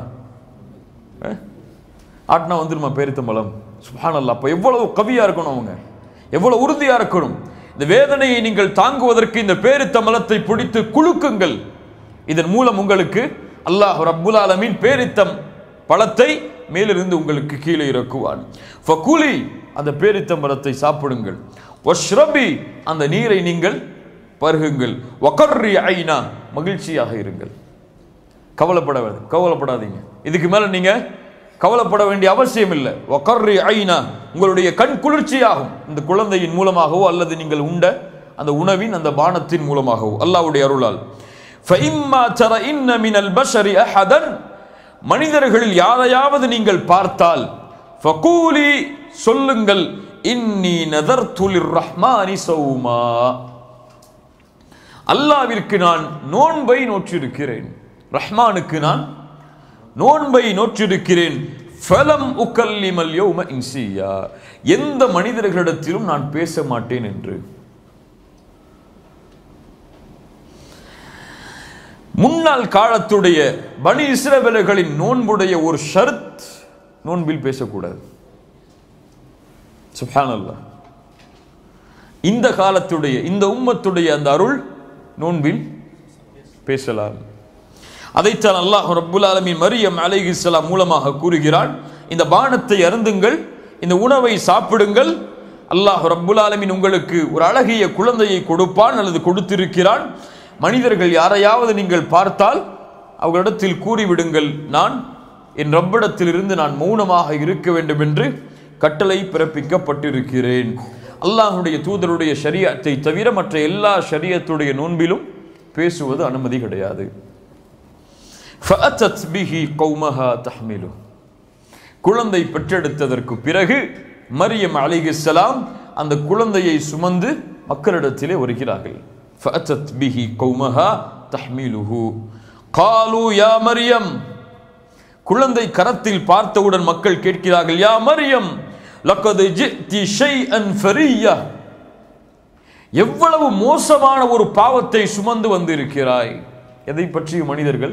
ஆட்டினா வந்துருமா பேரித்த மரம்? சுப்ஹானல்லாஹ். அப்போ எவ்வளவு கவியா இருக்கணும் அவங்க, எவ்வளவு உறுதியா இருக்கணும். இந்த வேதனையை நீங்கள் தாங்குவதற்கு இந்த பேரித்த மரத்தை பிடித்து குலுக்குங்கள். இதன் மூலம் உங்களுக்கு அல்லாஹ் ரப்புல் ஆலமீன் பேரித்தம் பழத்தை மேலிருந்து உங்களுக்கு கீழே இறக்குவான். ஃபகுலி, அந்த பேரித்த மரத்தை சாப்பிடுங்கள். வஷ்ரபி, அந்த நீரை நீங்கள் பருகுங்கள். வகர்ரி ஐனா, மகிழ்ச்சியாக இருங்கள். கவலைப்படாதீங்க, இதுக்கு மேல நீங்க கவலைப்பட வேண்டிய அவசியம் இல்லை. வகர்ரி ஐனா, உங்களுடைய கண் குளிர்ச்சியாகும் இந்த குழந்தையின் மூலமாகவோ அல்லது நீங்கள் உண்ட அந்த உணவின் அந்த பானத்தின் மூலமாகவோ அல்லாஹ்வுடைய அருளால். ஃபஇம்மா தரஇன்ன மினல் பஷரி அஹதன், மனிதர்களில் யாரையாவது நீங்கள் பார்த்தால், ஃபகூலி, சொல்லுங்கள், இன்னி நதர்து லிர்ரஹ்மானி ஸௌமா, அல்லாஹ்விற்கு நான் நோன்பை நோற்றிருக்கிறேன், ரஹ்மானுக்கு நான் நோன்பை நோற்றிருக்கிறேன். ஃபலம் உகல்லிமல் யௌம இன்சியா, எந்த மனிதர்களிடத்திலும் நான் பேச மாட்டேன் என்று. முன்னாள் காலத்துடைய பனி இஸ்ரவேலர்களின் நோன்புடைய ஒரு ஷர்த், நோன்பில் பேசக்கூடாது. சுப்ஹானல்லாஹ். இந்த காலத்துடைய இந்த உம்மத்துடைய அந்த அருள், நோன்பில் பேசலாம். அதைத்தான் அல்லாஹ் ரப்புல் ஆலமீன் மரியம் அலைஹிஸ்ஸலாம் மூலமாக கூறுகிறான். இந்த பானத்தை அருந்துங்கள், இந்த உணவை சாப்பிடுங்கள். அல்லாஹ் ரப்புல் ஆலமீன் உங்களுக்கு ஒரு அழகிய குழந்தையை கொடுப்பான் அல்லது கொடுத்திருக்கிறான். மனிதர்கள் யாரையாவது நீங்கள் பார்த்தால் அவர்களிடத்தில் கூறிவிடுங்கள், நான் என் ரப்பிடத்திலிருந்து நான் மௌனமாக இருக்க வேண்டும் என்று கட்டளை பிறப்பிக்கப்பட்டிருக்கிறேன். அல்லாஹ்வுடைய தூதருடைய ஷரியத்தை தவிர மற்ற எல்லா ஷரியத்துடைய நோன்பிலும் பேசுவது அனுமதி கிடையாது. ஃபஅத்தத் பிஹி கௌமஹா தஹ்மிலு. குழந்தை பெற்றெடுத்ததற்கு பிறகு மரியம் அலைஹிஸ்ஸலாம் அந்த குழந்தையை சுமந்து மக்களிடத்திலே வருகிறார்கள். ஃபஅத்தத் பிஹி கௌமஹா தஹ்மிலுஹு காலு யா மரியம். குழந்தை கரத்தில் பார்த்தவுடன் மக்கள் கேட்கிறார்கள், யா மரியம் லக்கத் ஜித்தி ஷைஅன் ஃபரியா. எவ்வளவு மோசமான ஒரு பாவத்தை சுமந்து வந்திருக்கிறாய். எதை பற்றி மனிதர்கள்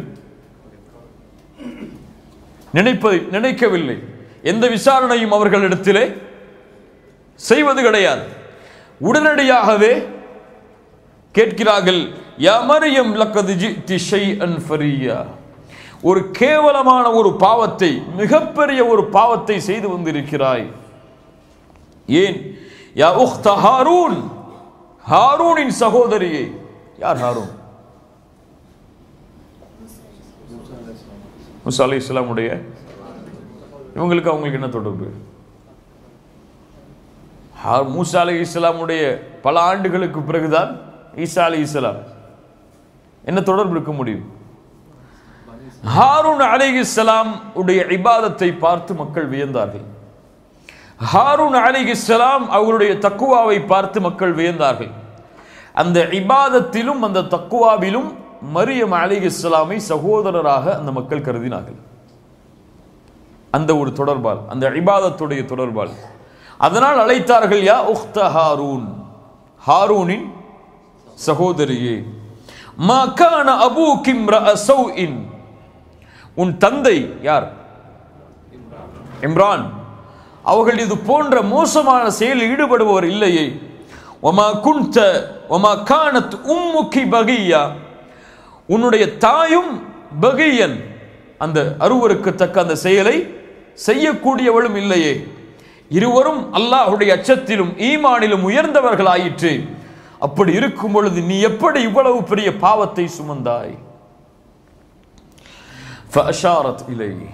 நினைக்கவில்லை. எந்த விசாரணையும் அவர்களிடத்திலே செய்வது கிடையாது. உடனடியாகவே கேட்கிறார்கள், யா மரியம் லக்கத் ஜித்தி ஷைஅன் ஃபரியா. ஒரு கேவலமான ஒரு பாவத்தை, மிகப்பெரிய ஒரு பாவத்தை செய்து வந்திருக்கிறாய். ஏன்? யா உக்த ஹாரூன், ஹாரூனின் சகோதரியே. யார் ஹாரூன்? மூசா அலைஹிஸ்ஸலாமுடைய. இவங்களுக்கு அவங்களுக்கு என்ன தொடர்பு? மூசா அலைஹிஸ்ஸலாமுடைய பல ஆண்டுகளுக்கு பிறகுதான் ஈசா அலைஹிஸ்ஸலாம். என்ன தொடர்பு இருக்க முடியும்? ஹாரூன் அலைஹிஸ்ஸலாம் உடைய இபாதத்தை பார்த்து மக்கள் வியந்தார்கள். ஹாரூன் அலைஹிஸ்ஸலாம் அவருடைய தக்குவாவை பார்த்து மக்கள் வியந்தார்கள். அந்த இபாதத்திலும் அந்த தக்குவாவிலும் மரியம் அலைஹிஸ்ஸலாமை சகோதரராக அந்த மக்கள் கருதினார்கள். அந்த ஒரு தொடர்பால், அந்த இபாதத்துடைய தொடர்பால். அதனால் அழைத்தார்கள், யா உக்த ஹாரூன், ஹாரூனின் சகோதரியே. மா கான அபூகி இம்ரஅ ஸௌஇன். உன் தந்தை யார்? இம்ரான். அவர்கள் இது போன்ற மோசமான செயலில் ஈடுபடுபவர் இல்லையே. வமா குன்த வமா கானத் உம்முகி பகியா. உன்னுடைய தாயும் பகியன், அந்த அருவருக்கத்தக்க அந்த செயலை செய்யக்கூடியவளும் இல்லையே. இருவரும் அல்லாஹ்வுடைய அச்சத்திலும் ஈமானிலும் உயர்ந்தவர்களாயிற்று. அப்படி இருக்கும் பொழுது நீ எப்படி இவ்வளவு பெரிய பாவத்தை சுமந்தாய்? ஃபஅஷாரத் இலைஹி.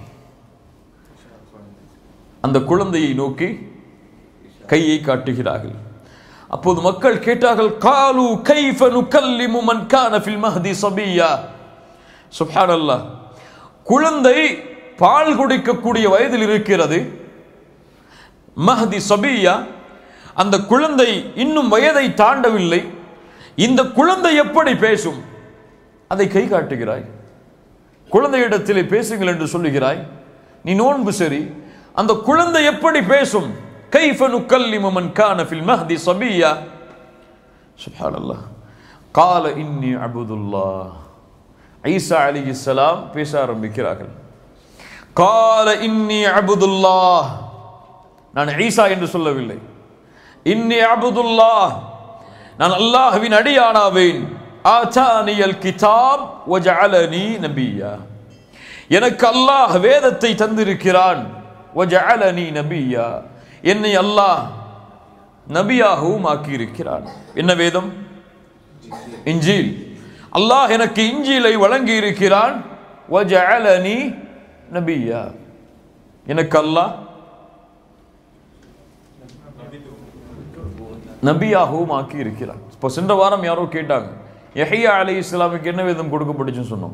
அந்த குழந்தையை நோக்கி கையை காட்டுகிறார்கள். அப்போது மக்கள் கேட்டார்கள், காலு கைஃப நுகல்லிமு மன் கான ஃபில் மஹ்தி சபியா. சுப்ஹானல்லாஹ். குழந்தை பால் குடிக்கக்கூடிய வயதில் இருக்கிறது, மஹ்தி சபியா. அந்த குழந்தை இன்னும் வயதை தாண்டவில்லை. இந்த குழந்தை எப்படி பேசும்? அதை கை காட்டுகிறாய். குழந்தையிடத்திலே பேசுங்கள் என்று சொல்லுகிறாய். நீ நோன்பு சரி, அந்த குழந்தை எப்படி பேசும்? கைஃப நுகல்லிமு மன் கான ஃபில் மஹ்தி சபியா. சுப்ஹானல்லாஹ். கால இன்னி அபுதுல்லாஹ். ஈசா அலைஹிஸ்ஸலாம் பேச ஆரம்பிக்கிறார்கள். கால இன்னி அபுதுல்லாஹ். நான் ஈசா என்று சொல்லவில்லை. இன்னி அபுதுல்லாஹ், நான் அல்லாஹ்வின் அடியானாவேன். ஆதானியல் கிதாப் வஜஅலனி நபியா. எனக்கு அல்லாஹ் வேதத்தை தந்திருக்கிறான். வஜஅலனி நபியா, என்னை அல்லாஹ் நபியாகவும் ஆக்கியிருக்கிறான். என்ன வேதம்? இன்ஜீல். அல்லாஹ் எனக்கு இன்ஜீலை வழங்கி இருக்கிறான். வஜஅலனி நபியா, எனக்கு அல்லாஹ் நபியாகவும் ஆக்கி இருக்கிறான். இப்போ சென்ற வாரம் யாரோ கேட்டாங்க, யஹ்யா அலைஹிஸ்ஸலாமுக்கு என்ன வேதம் கொடுக்கப்பட்டுச்சுன்னு சொன்னோம்?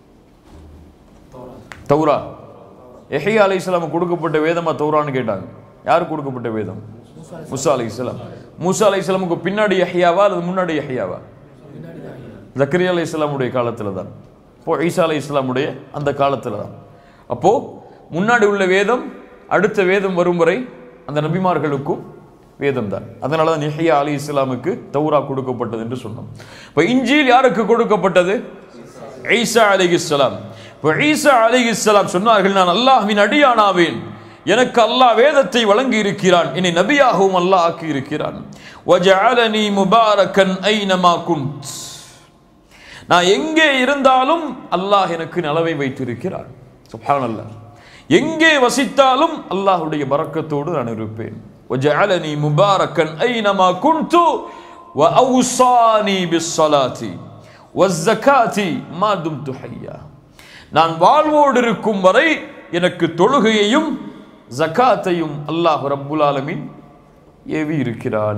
தௌரா. யஹ்யா அலைஹிஸ்ஸலாமுக்கு கொடுக்கப்பட்ட வேதமா தௌரான்னு கேட்டாங்க. யாருக்கு கொடுக்கப்பட்ட வேதம்? மூசா அலைஹிஸ்ஸலாம். மூசா அலைஹிஸ்ஸலாமுக்கு பின்னாடி யஹ்யாவா அல்லது முன்னாடி யஹ்யாவா? ஜக்கரியா அலைஹிஸ்ஸலாமுடைய காலத்துல தான். இப்போ ஈசா அலைஹிஸ்ஸலாமுடைய அந்த காலத்துல தான். அப்போ முன்னாடி உள்ள வேதம் அடுத்த வேதம் வரும் வரை அந்த நபிமார்களுக்கும் வேதம் தான். அதனால தான் யஹ்யா அலைஹிஸ்ஸலாமுக்கு தௌரா கொடுக்கப்பட்டது என்று சொன்னோம். இப்போ இன்ஜீல் யாருக்கு கொடுக்கப்பட்டது? ஈசா அலைஹிஸ்ஸலாம். இப்போ ஈசா அலைஹிஸ்ஸலாம் சொன்னார்கள், நான் அல்லாஹ்வின் அடியானாவேன். எனக்கு அல்லாஹ் வேதத்தை வழங்கி இருக்கிறான். என்னை நபியாகவும் அல்லாஹ் ஆக்கி இருக்கிறான். வஜஅலனி முபாரக்கன் ஐனமா குன்த். நான் எங்கே இருந்தாலும் அல்லாஹ் எனக்கு நலவை வைத்திருக்கிறான். சுப்ஹானல்லாஹ். எங்கே வசித்தாலும் அல்லாஹ்வுடைய பரக்கத்தோடு நான் இருப்பேன். وجعلني مباركا أينما كنت وأوصاني بالصلاة والزكاة ما دمت حيا. நான் வாழ்வோடு இருக்கும் வரை எனக்கு தொழுகையையும் ஜகாத்தையும் அல்லாஹ் ரப்புல் ஆலமீன் ஏவி இருக்கிறான்.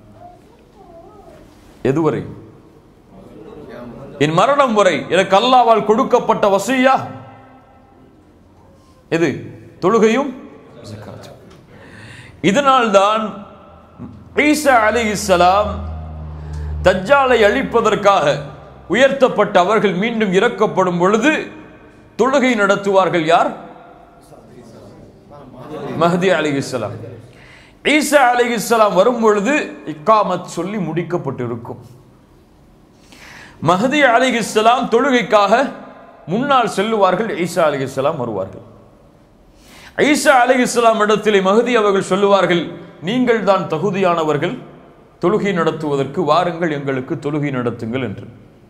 எதுவரை? என் மரணம் வரை எனக்கு அல்லாஹ்வால் கொடுக்கப்பட்ட வசியா எது? தொழுகையும் ஜகாத்தும். இதனால்தான் ஈசா அலைஹிஸ்ஸலாம் தஜ்ஜாலை அழிப்பதற்காக உயர்த்தப்பட்ட அவர்கள் மீண்டும் இறக்கப்படும் பொழுது தொழுகை நடத்துவார்கள். யார்? மஹ்தி அலைஹிஸ்ஸலாம். ஈசா அலைஹிஸ்ஸலாம் வரும் பொழுது இக்காமத் சொல்லி முடிக்கப்பட்டிருக்கும். மஹ்தி அலைஹிஸ்ஸலாம் தொழுகைக்காக முன்னால் செல்லுவார்கள். ஈசா அலைஹிஸ்ஸலாம் வருவார்கள். ஈசா அலைஹிஸ்ஸலாம் இடத்திலே மஹ்தி அவர்கள் சொல்லுவார்கள், நீங்கள் தான் தகுதியானவர்கள் தொழுகை நடத்துவதற்கு, வாருங்கள் எங்களுக்கு தொழுகை நடத்துங்கள் என்று.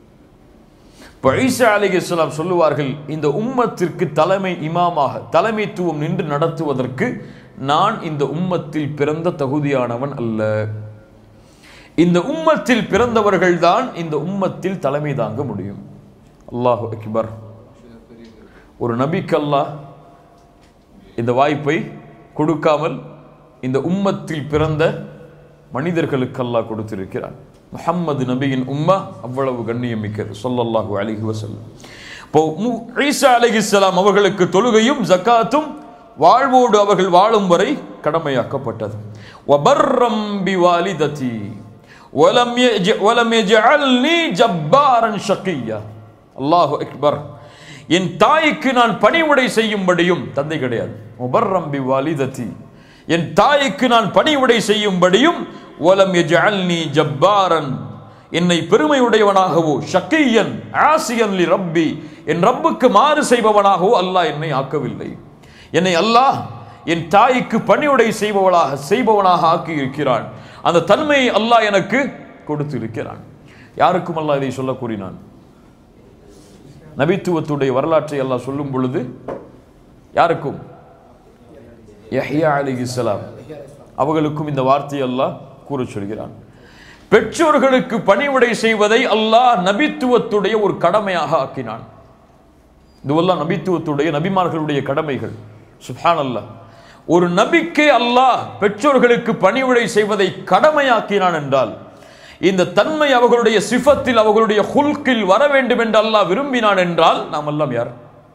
ஈசா அலைஹிஸ்ஸலாம் சொல்லுவார்கள், இந்த உம்மத்திற்கு தலைமை இமாமாக தலைமைத்துவம் நின்று நடத்துவதற்கு நான் இந்த உம்மத்தில் பிறந்த தகுதியானவன் அல்ல. இந்த உம்மத்தில் பிறந்தவர்கள் தான் இந்த உம்மத்தில் தலைமை தாங்க முடியும். அல்லாஹு அக்பர். ஒரு நபிக்கு அல்லாஹ் இந்த வாய்ப்பை கொடுக்காமல் இந்த உம்மத்தில் பிறந்த மனிதர்களுக்கு அல்லாஹ் கொடுத்திருக்கிறான். முஹம்மது நபியின் உம்மா அவ்வளவு கண்ணியம் மிக்கது ஸல்லல்லாஹு அலைஹி வஸல்லம். இப்போ ஈசா அலைஹிஸ்ஸலாம் அவர்களுக்கு தொழுகையும் ஜகாத்தும் வாழ்வோடு அவர்கள் வாழும் வரை கடமையாக்கப்பட்டது. வபர்ரம் பிவாலிததி வலம் யஜஅல்னி ஜப்பாரன் ஷகிய்யா. அல்லாஹு அக்பர். என் தாய்க்கு நான் பணிவிடை செய்யும்படியும், தந்தை கிடையாது, வபர்ரம் பிவாலிததி, என் தாய்க்கு நான் பணிவிடை செய்யும்படியும், வலம் யஜஅல்னி ஜப்பாரன், என்னை பெருமையுடையவனாகவோ, ஷகியன் ஆசியன் லி ரப்பி, என் ரப்புக்கு மாறு செய்பவனாகவோ அல்லாஹ் என்னை ஆக்கவில்லை. என்னை அல்லாஹ் என் தாய்க்கு பணிவிடை செய்பவனாக ஆக்கி இருக்கிறான். அந்த தன்மையை அல்லாஹ் எனக்கு கொடுத்து இருக்கிறான். யாருக்கும் அல்லாஹ் இதை சொல்ல கூறினான். நபித்துவத்துடைய வரலாற்றை அல்லாஹ் சொல்லும் பொழுது யாருக்கும்? யஹ்யா அலைஹிஸ்ஸலாம் அவர்களுக்கும் இந்த வார்த்தையை அல்லாஹ் கூற சொல்கிறான். பெற்றோர்களுக்கு பணிவிடை செய்வதை அல்லாஹ் நபித்துவத்துடைய ஒரு கடமையாக ஆக்கினான். இதுவெல்லாம் நபித்துவத்துடைய நபிமார்களுடைய கடமைகள். சுப்ஹானல்லாஹ். ஒரு நபிக்கே அல்லாஹ் பெற்றோர்களுக்கு பணிவிடை செய்வதை கடமையாக்கினான் என்றால், இந்த தன்மை அவர்களுடைய சிஃபத்தில் அவர்களுடைய ஹுல்கில் வர வேண்டும் என்று அல்லாஹ் விரும்பினான் என்றால் நாம் எல்லாம் யார்?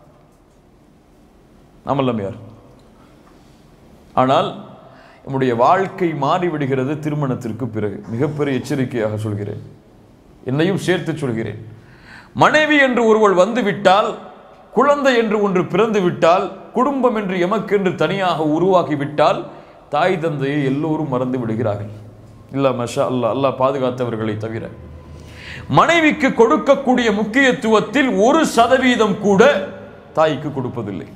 நாம் எல்லாம் யார்? ஆனால் நம்முடைய வாழ்க்கை மாறிவிடுகிறது திருமணத்திற்கு பிறகு. மிகப்பெரிய எச்சரிக்கையாக சொல்கிறேன், என்னையும் சேர்த்து சொல்கிறேன். மனைவி என்று ஒருவள் வந்துவிட்டால், குழந்தை என்று ஒன்று பிறந்து விட்டால், குடும்பம் என்று எமக்கென்று தனியாக உருவாகிவிட்டால், தாய் தந்தையை எல்லோரும் மறந்து விடுகிறார்கள். இல்ல மஷா அல்லாஹ், அல்லாஹ் பாதுகாத்தவர்களை தவிர. மனைவிக்கு கொடுக்கக்கூடிய முக்கியத்துவத்தில் 1% கூட தாய்க்கு கொடுப்பதில்லை.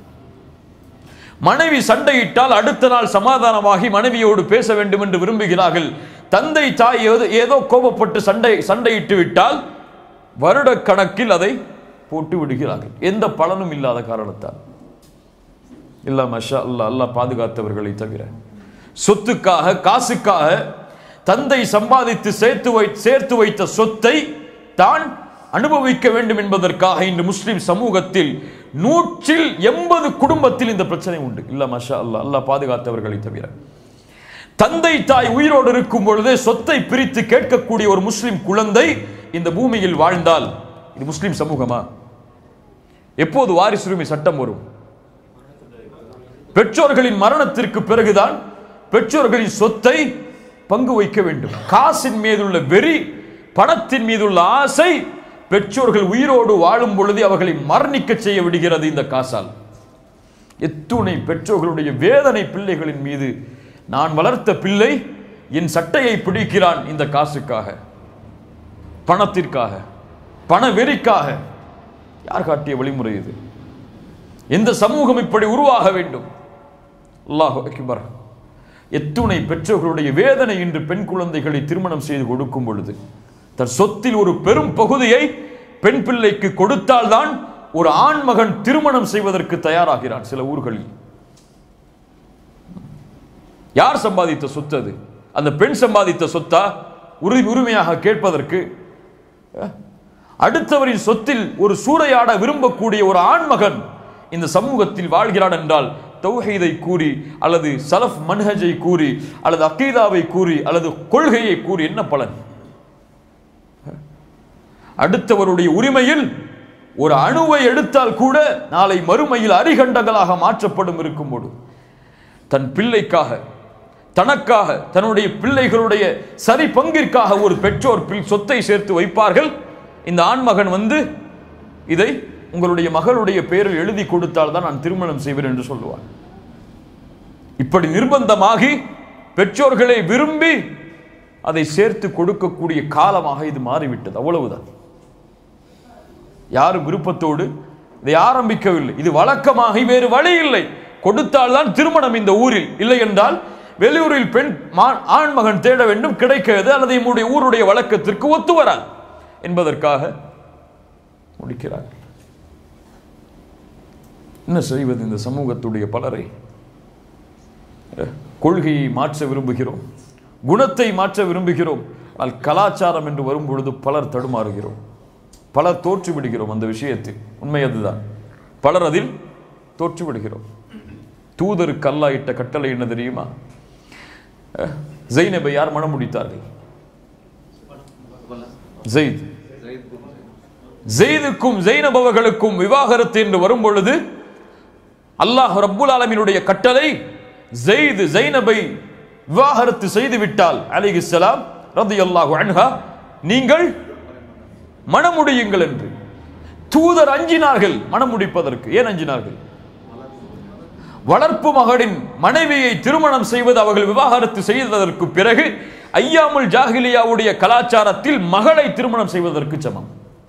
மனைவி சண்டையிட்டால் அடுத்த நாள் சமாதானமாகி மனைவியோடு பேச வேண்டும் என்று விரும்புகிறார்கள். தந்தை தாய் ஏதோ கோபப்பட்டு சண்டையிட்டு விட்டால் வருட கணக்கில் அதை போட்டு விடுகிறார்கள், எந்த பலனும் இல்லாத காரணத்தால். இல்ல மஷா அல்லாஹ், அல்லாஹ் பாதுகாத்தவர்களை தவிர. சொத்துக்காக, காசுக்காக தந்தை சம்பாதித்து சேர்த்து வைத்த சொத்தை தான் அனுபவிக்க வேண்டும் என்பதற்காக இன்று முஸ்லிம் சமூகத்தில் 180 குடும்பத்தில் இந்த பிரச்சனை உண்டு. இல்ல மஷா அல்லாஹ், அல்லாஹ் பாதுகாத்தவர்களை தவிர. தந்தை தாய் உயிரோடு இருக்கும் பொழுதே சொத்தை பிரித்து கேட்கக்கூடிய ஒரு முஸ்லிம் குழந்தை இந்த பூமியில் வாழ்ந்தால் இது முஸ்லிம் சமூகமா? எப்போது வாரிசுரிமை சட்டம் வரும்? பெற்றோர்களின் மரணத்திற்கு பிறகுதான் பெற்றோர்களின் சொத்தை பங்கு வைக்க வேண்டும். காசின் மீதுள்ள வெறி, பணத்தின் மீதுள்ள ஆசை பெற்றோர்கள் உயிரோடு வாழும் பொழுது அவர்களை மரணிக்க செய்ய விடுகிறது இந்த காசால். எத்துணை பெற்றோர்களுடைய வேதனை பிள்ளைகளின் மீது. நான் வளர்த்த பிள்ளை என் சட்டையை பிடிக்கிறான் இந்த காசுக்காக, பணத்திற்காக, பண வெறிக்காக. யார் காட்டிய வழிமுறை இது? எந்த சமூகம் இப்படி உருவாக வேண்டும்? அல்லாஹு அக்பர். எத்துணை பெற்றோர்களுடைய வேதனை இன்று பெண் குழந்தைகளை திருமணம் செய்து கொடுக்கும் பொழுது தன் சொத்தில் ஒரு பெரும் பகுதியை பெண் பிள்ளைக்கு கொடுத்தால்தான் ஒரு ஆண் மகன் திருமணம் செய்வதற்கு தயாராகிறான் சில ஊர்களில். யார் சம்பாதித்த சொத்து அது? அந்த பெண் சம்பாதித்த சொத்தா உரிமையாக கேட்பதற்கு? அடுத்தவரின் சொத்தில் ஒரு சூறையாட விரும்பக்கூடிய ஒரு ஆண்மகன் இந்த சமூகத்தில் வாழ்கிறான் என்றால் தௌஹீதை கூறி அல்லது சலஃப் மன்ஹஜை கூறி அல்லது அகீதாவை கூறி அல்லது கொள்கையை கூறி என்ன பலன்? அடுத்தவருடைய உரிமையில் ஒரு அணுவை எடுத்தால் கூட நாளை மறுமையில் அரிகண்டங்களாக மாற்றப்படும் இருக்கும்போது தன் பிள்ளைக்காக, தனக்காக, தன்னுடைய பிள்ளைகளுடைய சரி பங்கிற்காக ஒரு பெற்றோர் சொத்தை சேர்த்து வைப்பார்கள். இந்த ஆண்மகன் வந்து இதை உங்களுடைய மகளுடைய பெயரில் எழுதி கொடுத்தால் தான் நான் திருமணம் செய்வேன் என்று சொல்லுவார். இப்படி நிர்பந்தமாகி பெற்றோர்களை விரும்பி அதை சேர்த்து கொடுக்கக்கூடிய காலமாக இது மாறிவிட்டது. அவ்வளவுதான். யாரும் விருப்பத்தோடு இதை ஆரம்பிக்கவில்லை. இது வழக்கமாக வேறு வழி இல்லை. கொடுத்தால் தான் திருமணம் இந்த ஊரில், இல்லை என்றால் வெளியூரில் பெண் ஆண்மகன் தேட வேண்டும், கிடைக்கிறது, அல்லது நம்முடைய ஊருடைய வழக்கத்திற்கு ஒத்து வராது என்பதற்காக முடிக்கிறார்கள். என்ன செய்வது? இந்த சமூகத்துடைய பலரை கொள்கையை மாற்ற விரும்புகிறோம், குணத்தை மாற்ற விரும்புகிறோம். ஆனால் கலாச்சாரம் என்று வரும் பொழுது பலர் தடுமாறுகிறோம், பலர் தோற்று விடுகிறோம். அந்த விஷயத்தில் உண்மை அதுதான். பலர் அதில் தோற்று விடுகிறோம். தூதருக்கு அல்லாஹ் இட்ட கட்டளை என்ன தெரியுமா? ஜைனபை யார் மனம் முடித்தார்கள்? ஜெயிதுக்கும் ஜைனப் அவர்களுக்கும் விவாகரத்து என்று வரும் பொழுது அல்லாஹ் ரப்புல் ஆலமீனுடைய கட்டளை, ஜெயித் ஜைனபை விவாகரத்து செய்து விட்டால் அலைஹிஸ்ஸலாம் ரலியல்லாஹு அன்ஹா நீங்கள் மனமுடியுங்கள் என்று. தூதர் அஞ்சினார்கள் மனம் முடிப்பதற்கு. ஏன் அஞ்சினார்கள்? வளர்ப்பு மகளின் மனைவியை திருமணம் செய்வது அவர்கள் விவாகரத்து செய்ததற்கு பிறகு ஐயாமுல் ஜாஹிலியாவுடைய கலாச்சாரத்தில் மகளை திருமணம் செய்வதற்கு சமம்.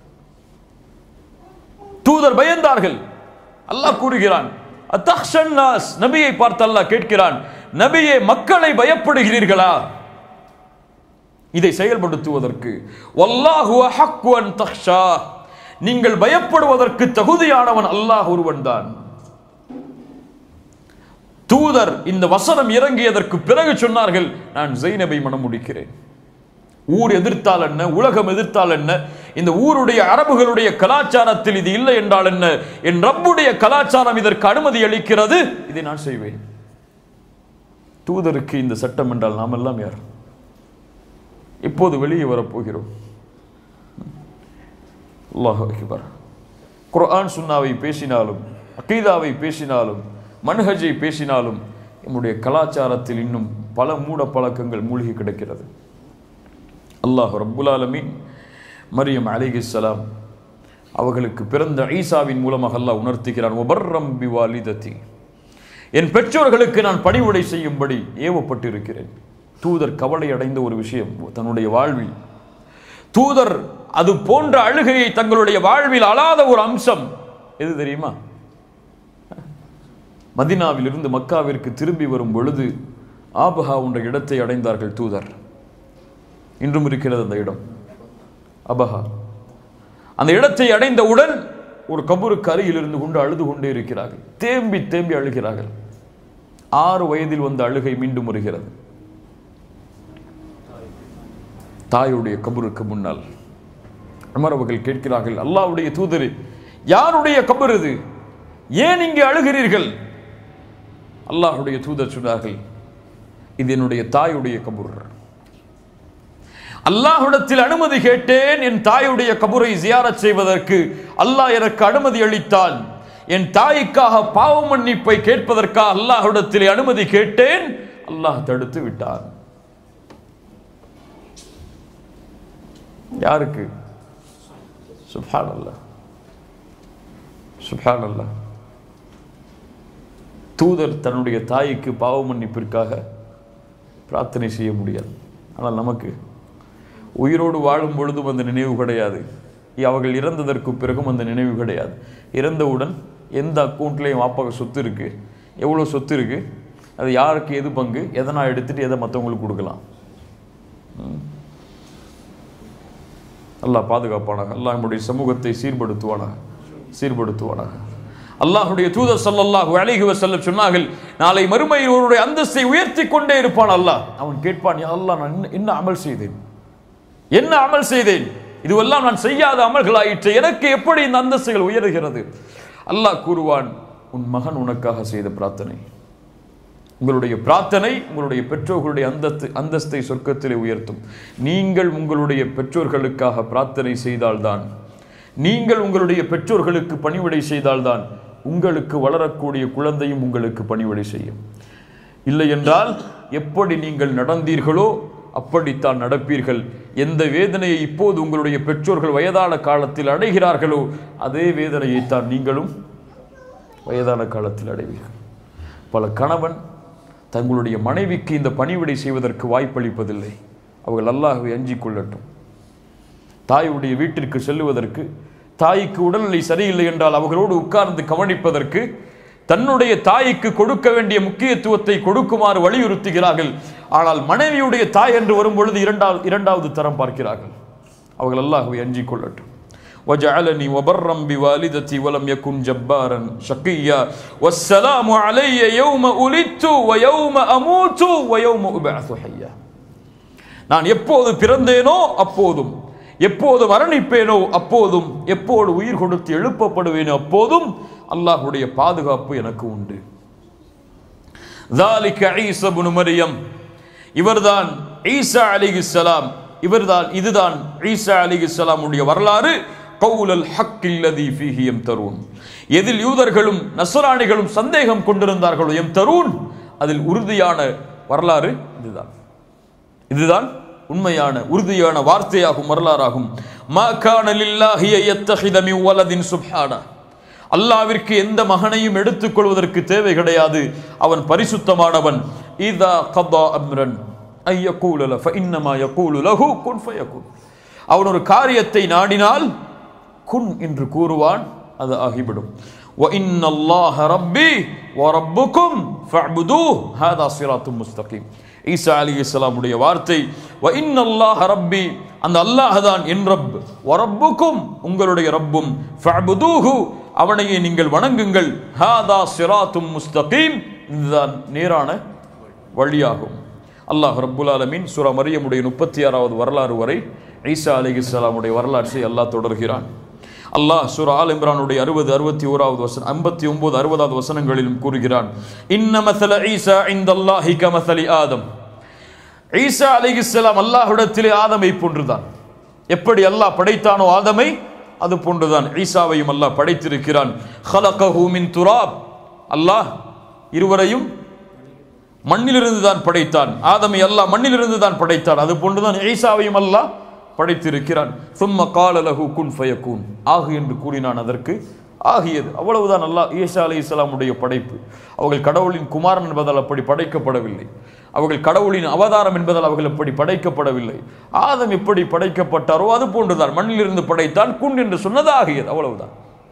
தூதர் பயந்தார்கள். அல்லாஹ் கூறுகிறான், அத்தஹ்ஷன்னாஸ், நபியை பார்த்து அல்லாஹ் கேட்கிறான், நபியே மக்களை பயப்படுகிறீர்களா? இதை செயல்படுத்துவதற்கு வல்லாஹு அஹக்கு அன் தஹ்ஷா, நீங்கள் பயப்படுவதற்கு தகுதியானவன் அல்லாஹ் ஒருவன் தான். தூதர் இந்த வசனம் இறங்கியதற்கு பிறகு சொன்னார்கள், நான் ஜைனபை மனம் முடிக்கிறேன். ஊர் எதிர்த்தால் என்ன, உலகம் எதிர்த்தால் என்ன, இந்த ஊருடைய அரபுகளுடைய கலாச்சாரத்தில் இது இல்லை என்றால் என்ன, என் ரப்புடைய கலாச்சாரம் இதற்கு அனுமதி அளிக்கிறது, இதை நான் செய்வேன். தூதருக்கு இந்த சட்டம் என்றால் நாம் எல்லாம் யார்? இப்போது வெளியே வரப்போகிறோம். அல்லாஹ் அக்பர். குர்ஆன் சுன்னாவை பேசினாலும், அகீதாவை பேசினாலும், மன்ஹஜை பேசினாலும் நம்முடைய கலாச்சாரத்தில் இன்னும் பல மூட பழக்கங்கள் மூழ்கி கிடக்கிறது. அல்லாஹ் ரப்புல் ஆலமீன் மரியம் அலைஹிஸ்ஸலாம் அவர்களுக்கு பிறந்த ஈசாவின் மூலமாக அல்லாஹ் உணர்த்துகிறான், வபர்ரம் பிவாலிததி, என் பெற்றோர்களுக்கு நான் பணிவுடை செய்யும்படி ஏவப்பட்டிருக்கிறேன். தூதர் கவலை அடைந்த ஒரு விஷயம் தன்னுடைய வாழ்வில், தூதர் அது போன்ற அழுகையை தங்களுடைய வாழ்வில் அழாத ஒரு அம்சம் எது தெரியுமா? மதீனாவிலிருந்து மக்காவிற்கு திரும்பி வரும் பொழுது ஆபஹா என்ற இடத்தை அடைந்தார்கள் தூதர். இன்றும் இருக்கிறது அந்த இடம், அபஹா. அந்த இடத்தை அடைந்தவுடன் ஒரு கபருக்கு அருகில் இருந்து கொண்டு அழுது கொண்டே இருக்கிறார்கள். தேம்பி தேம்பி அழுகிறார்கள். 6 வயதில் வந்த அழுகை மீண்டும் வருகிறது. தாயுடைய கபருக்கு முன்னால் உமர் அவர்கள் கேட்கிறார்கள், அல்லாஹ்வுடைய தூதரே, யாருடைய கபர் இது? ஏன் இங்கே அழுகிறீர்கள்? அல்லாஹ்வுடைய தூதர் சொன்னார்கள், இது என்னுடைய தாயுடைய கபர். அல்லாஹ்விடத்தில் அனுமதி கேட்டேன் என் தாயுடைய கபரை ஜியாரத் செய்வதற்கு. அல்லாஹ் எனக்கு அனுமதி அளித்தான். என் தாய்க்காக பாவ மன்னிப்பை கேட்பதற்காக அல்லாஹ்விடத்தில் அனுமதி கேட்டேன், அல்லாஹ் தடுத்து விட்டான். யாருக்கு? சுப்ஹானல்லாஹ், சுப்ஹானல்லாஹ். தூதர் தன்னுடைய தாய்க்கு பாவ மன்னிப்பிற்காக பிரார்த்தனை செய்ய முடியாது. ஆனால் நமக்கு உயிரோடு வாழும் பொழுதும் அந்த நினைவு கிடையாது. அவர்கள் இறந்ததற்கு பிறகும் அந்த நினைவு கிடையாது. இறந்தவுடன் எந்த அக்கௌண்ட்லேயும் வாப்பாக சொத்து இருக்குது, எவ்வளோ சொத்து இருக்குது, அது யாருக்கு எது பங்கு, எதை நான் எடுத்துகிட்டு எதை மற்றவங்களுக்கு கொடுக்கலாம். அல்லாஹ் பாதுகாப்பானாக. அல்லாஹ் நம்முடைய சமூகத்தை சீர்படுத்துவானாக. அல்லாஹ்வுடைய தூதர் ஸல்லல்லாஹு அலைஹி வஸல்லம் சொன்னார்கள், நாளை மறுமையில் ஒருவருடைய அந்தஸ்தை உயர்த்தி கொண்டே இருப்பான் அல்லாஹ். அவன் கேட்பான், யா அல்லாஹ், நான் என்ன அமல் செய்தேன், என்ன அமல் செய்தேன், இதுவெல்லாம் நான் செய்யாத அமல்களாயிற்று, எனக்கு எப்படி இந்த அந்தஸ்துகள் உயர்கிறது? அல்லாஹ் கூறுவான், உன் மகன் உனக்காக செய்த பிரார்த்தனை, உங்களுடைய பிரார்த்தனை உங்களுடைய பெற்றோர்களுடைய அந்தஸ்தை சொர்க்கத்திலே உயர்த்தும். நீங்கள் உங்களுடைய பெற்றோர்களுக்காக பிரார்த்தனை செய்தால்தான், நீங்கள் உங்களுடைய பெற்றோர்களுக்கு பணிவிடை செய்தால்தான் உங்களுக்கு வளரக்கூடிய குழந்தையும் உங்களுக்கு பணிவிடை செய்யும். இல்லை என்றால் எப்படி நீங்கள் நடந்தீர்களோ அப்படித்தான் நடப்பீர்கள். எந்த வேதனையை இப்போது உங்களுடைய பெற்றோர்கள் வயதான காலத்தில் அடைகிறார்களோ அதே வேதனையைத்தான் நீங்களும் வயதான காலத்தில் அடைவீர்கள். பல கணவன் தங்களுடைய மனைவிக்கு இந்த பணிவிடை செய்வதற்கு வாய்ப்பளிப்பதில்லை. அவர்கள் அல்லாஹ்வை அஞ்சிக் கொள்ளட்டும். தாயுடைய வீட்டிற்கு செல்லுவதற்கு, தாய்க்கு உடல்நிலை சரியில்லை என்றால் அவர்களோடு உட்கார்ந்து கவனிப்பதற்கு, தன்னுடைய தாய்க்கு கொடுக்க வேண்டிய முக்கியத்துவத்தை கொடுக்குமாறு வலியுறுத்துகிறார்கள். ஆனால் மனைவியுடைய தாய் என்று வரும்பொழுது இரண்டாவது தரம் பார்க்கிறார்கள். அவர்கள் அல்லாஹ்வை அஞ்சிக் கொள்ளட்டும். وجعلني وبرا بوالدتي ولم يكن جبارا شقيا والسلام علي يوم ولدت ويوم اموت ويوم ابعث حيا. நான் எப்போது பிறந்தேனோ அப்போதும், எப்போது மரணிப்பேனோ அப்போதும், எப்போது உயிர் கொடுத்து எழுப்பப்படுவேனோ அப்போதும் அல்லாஹ்வுடைய பாதுகாப்பு எனக்கு உண்டு. ذلك عيسى ابن مريم, இவர்தான் ஈசா அலைஹிஸ்ஸலாம், இதுதான் ஈசா அலைஹிஸ்ஸலாம் உடைய வரலாறு. கௌலல் ஹக்கில் லதி ஃபீஹி யம்தரூன், எதில் யூதர்களும் நஸ்ரானிகளும் சந்தேகம் கொண்டிருந்தார்களோ யம்தரூன், அதில் உறுதியான வரலாறு இதுதான் உண்மையான உறுதியான வார்த்தையாகும், வரலாறாகும். மா கான லில்லாஹி யத்தஹித மின் வலதின் சுப்ஹானா, அல்லாஹ்விற்கு எந்த மகனையும் எடுத்துக்கொள்வதற்கு தேவை கிடையாது, அவன் பரிசுத்தமானவன். இதா கதா அம்ரன் ஐ யகூல ல ஃபஇன்னமா யகூலு லஹு குன் ஃபயகுன், அவன் ஒரு காரியத்தை நாடினால் குன் என்று கூறுவான், அது ஆகிவிடும். வ இன்னல்லாஹ ரப்பி வ ரப்புக்கும் ஃபஅபுதூஹு ஹாதா ஸிராத்தும் முஸ்தகீம். ஈசா அலைஹிஸ்ஸலாம் உடைய வார்த்தை, வ இன்னல்லாஹ ரப்பி, அந்த அல்லாஹ் தான் என் ரப், வ ரப்புக்கும் உங்களுடைய ரப்பும், ஃபஅபுதூஹு அவனையே நீங்கள் வணங்குங்கள், ஹாதா ஸிராத்தும் முஸ்தகீம் இதுதான் நேரான வழியாகும். அல்லாஹ் ரப்புல் ஆலமீன் சூரா மரியமுடைய 36வது வரலாறு வரை ஈசா அலைஹிஸ்ஸலாமுடைய வரலாற்றை அல்லாஹ் தொடர்கிறான். அல்லாஹ் சூரா ஆல் இம்ரானுடைய 60, 61வது வசனம், 59, 60வது வசனங்களிலும் கூறுகிறான், இன்ன மஸல ஈசா இன்தல்லாஹி கமஸலி ஆதம். ஈசா அலைஹிஸ்ஸலாம் அல்லாஹ்விடத்திலே ஆதமை போன்றுதான். எப்படி அல்லாஹ் படைத்தானோ ஆதமை, அது போன்றுதான் ஈசாவையும் அல்லாஹ் படைத்திருக்கிறான். خلقه من تراب, அல்லாஹ் இருவரையும் மண்ணிலிருந்து தான் படைத்தான். ஆதமை அல்லாஹ் மண்ணிலிருந்து தான் படைத்தான். அது போன்றுதான் ஈசாவையும் அல்லாஹ் படைத்திருக்கிறான். ثم قال له كن فيكون, ஆகு என்று கூறினான், அதற்கு ஆகியது. அவ்வளவுதான் அல்லாஹ் ஈசா அலைஹிஸ்ஸலாமுடைய படைப்பு. அவர்கள் கடவுளின் குமாரன் என்பதால் அப்படி படைக்கப்படவில்லை. அவர்கள் கடவுளின் அவதாரம் என்பதால் அவர்கள் அப்படி படைக்கப்படவில்லை. ஆதம் எப்படி படைக்கப்பட்டாரோ அது போன்றுதான், மண்ணிலிருந்து படைத்தான், குன் என்று சொன்னது ஆகியது, அவ்வளவுதான்.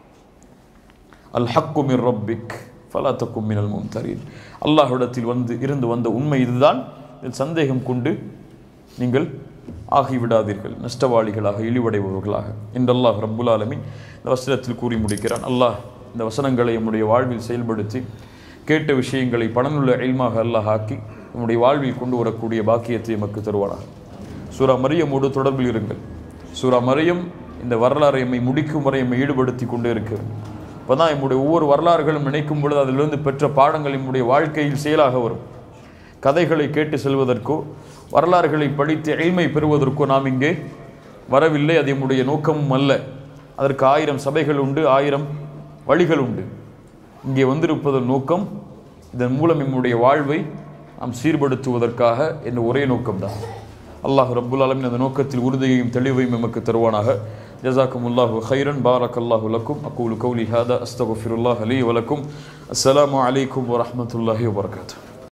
அல் ஹக்கு மிர் ரப்பிக் ஃபலா தகும் மினல் மும்தரீன், அல்லாஹ்விடத்தில் இருந்து வந்த உண்மை இதுதான், இதில் சந்தேகம் கொண்டு நீங்கள் ஆகிவிடாதீர்கள், நஷ்டவாளிகளாக இழிவடைபவர்களாக என்று அல்லாஹ் ரப்புல் ஆலமீன் இந்த வசனத்தில் கூறி முடிக்கிறான். அல்லாஹ் இந்த வசனங்களை நம்முடைய வாழ்வில் செயல்படுத்தி கேட்ட விஷயங்களை பலனுள்ள இல்மாக அல்லாஹ் ஆக்கி நம்முடைய வாழ்வில் கொண்டு வரக்கூடிய பாக்கியத்தை எமக்கு தருவானாக. சூரா மரியமோடு தொடர்பில் இருங்கள். சூரா மரியம் இந்த வரலாறை எம்மை முடிக்கும் வரை எம்மை ஈடுபடுத்தி கொண்டே இருக்கிறது. இப்போ தான் நம்முடைய ஒவ்வொரு வரலாறுகளும் நினைக்கும் பொழுது அதிலிருந்து பெற்ற பாடங்கள் நம்முடைய வாழ்க்கையில் செயலாக வரும். கதைகளை கேட்டு செல்வதற்கோ வரலாறுகளை படித்து எளிமை பெறுவதற்கோ நாம் இங்கே வரவில்லை, அது நம்முடைய நோக்கமும் அல்ல. அதற்கு 1000 சபைகள் உண்டு, 1000 வழிகள் உண்டு. இங்கே வந்திருப்பதன் நோக்கம், இதன் மூலம் நம்முடைய வாழ்வை நாம் சீர்படுத்துவதற்காக என்ற ஒரே நோக்கம்தான். அல்லாஹ் ரப்புல் ஆலமீன் அந்த நோக்கத்தில் உறுதியையும் தெளிவையும் நமக்கு தருவானாக. ஜஸாக்குமுல்லாஹு கைரன், பாரக்கல்லாஹு லக்கும். அகூலு கௌலி ஹாதா, அஸ்தக்ஃபிருல்லாஹ் லீ வ லக்கும். அஸ்ஸலாமு அலைக்கும் வ ரஹ்மத்துல்லாஹி வ பரகாத்துஹு.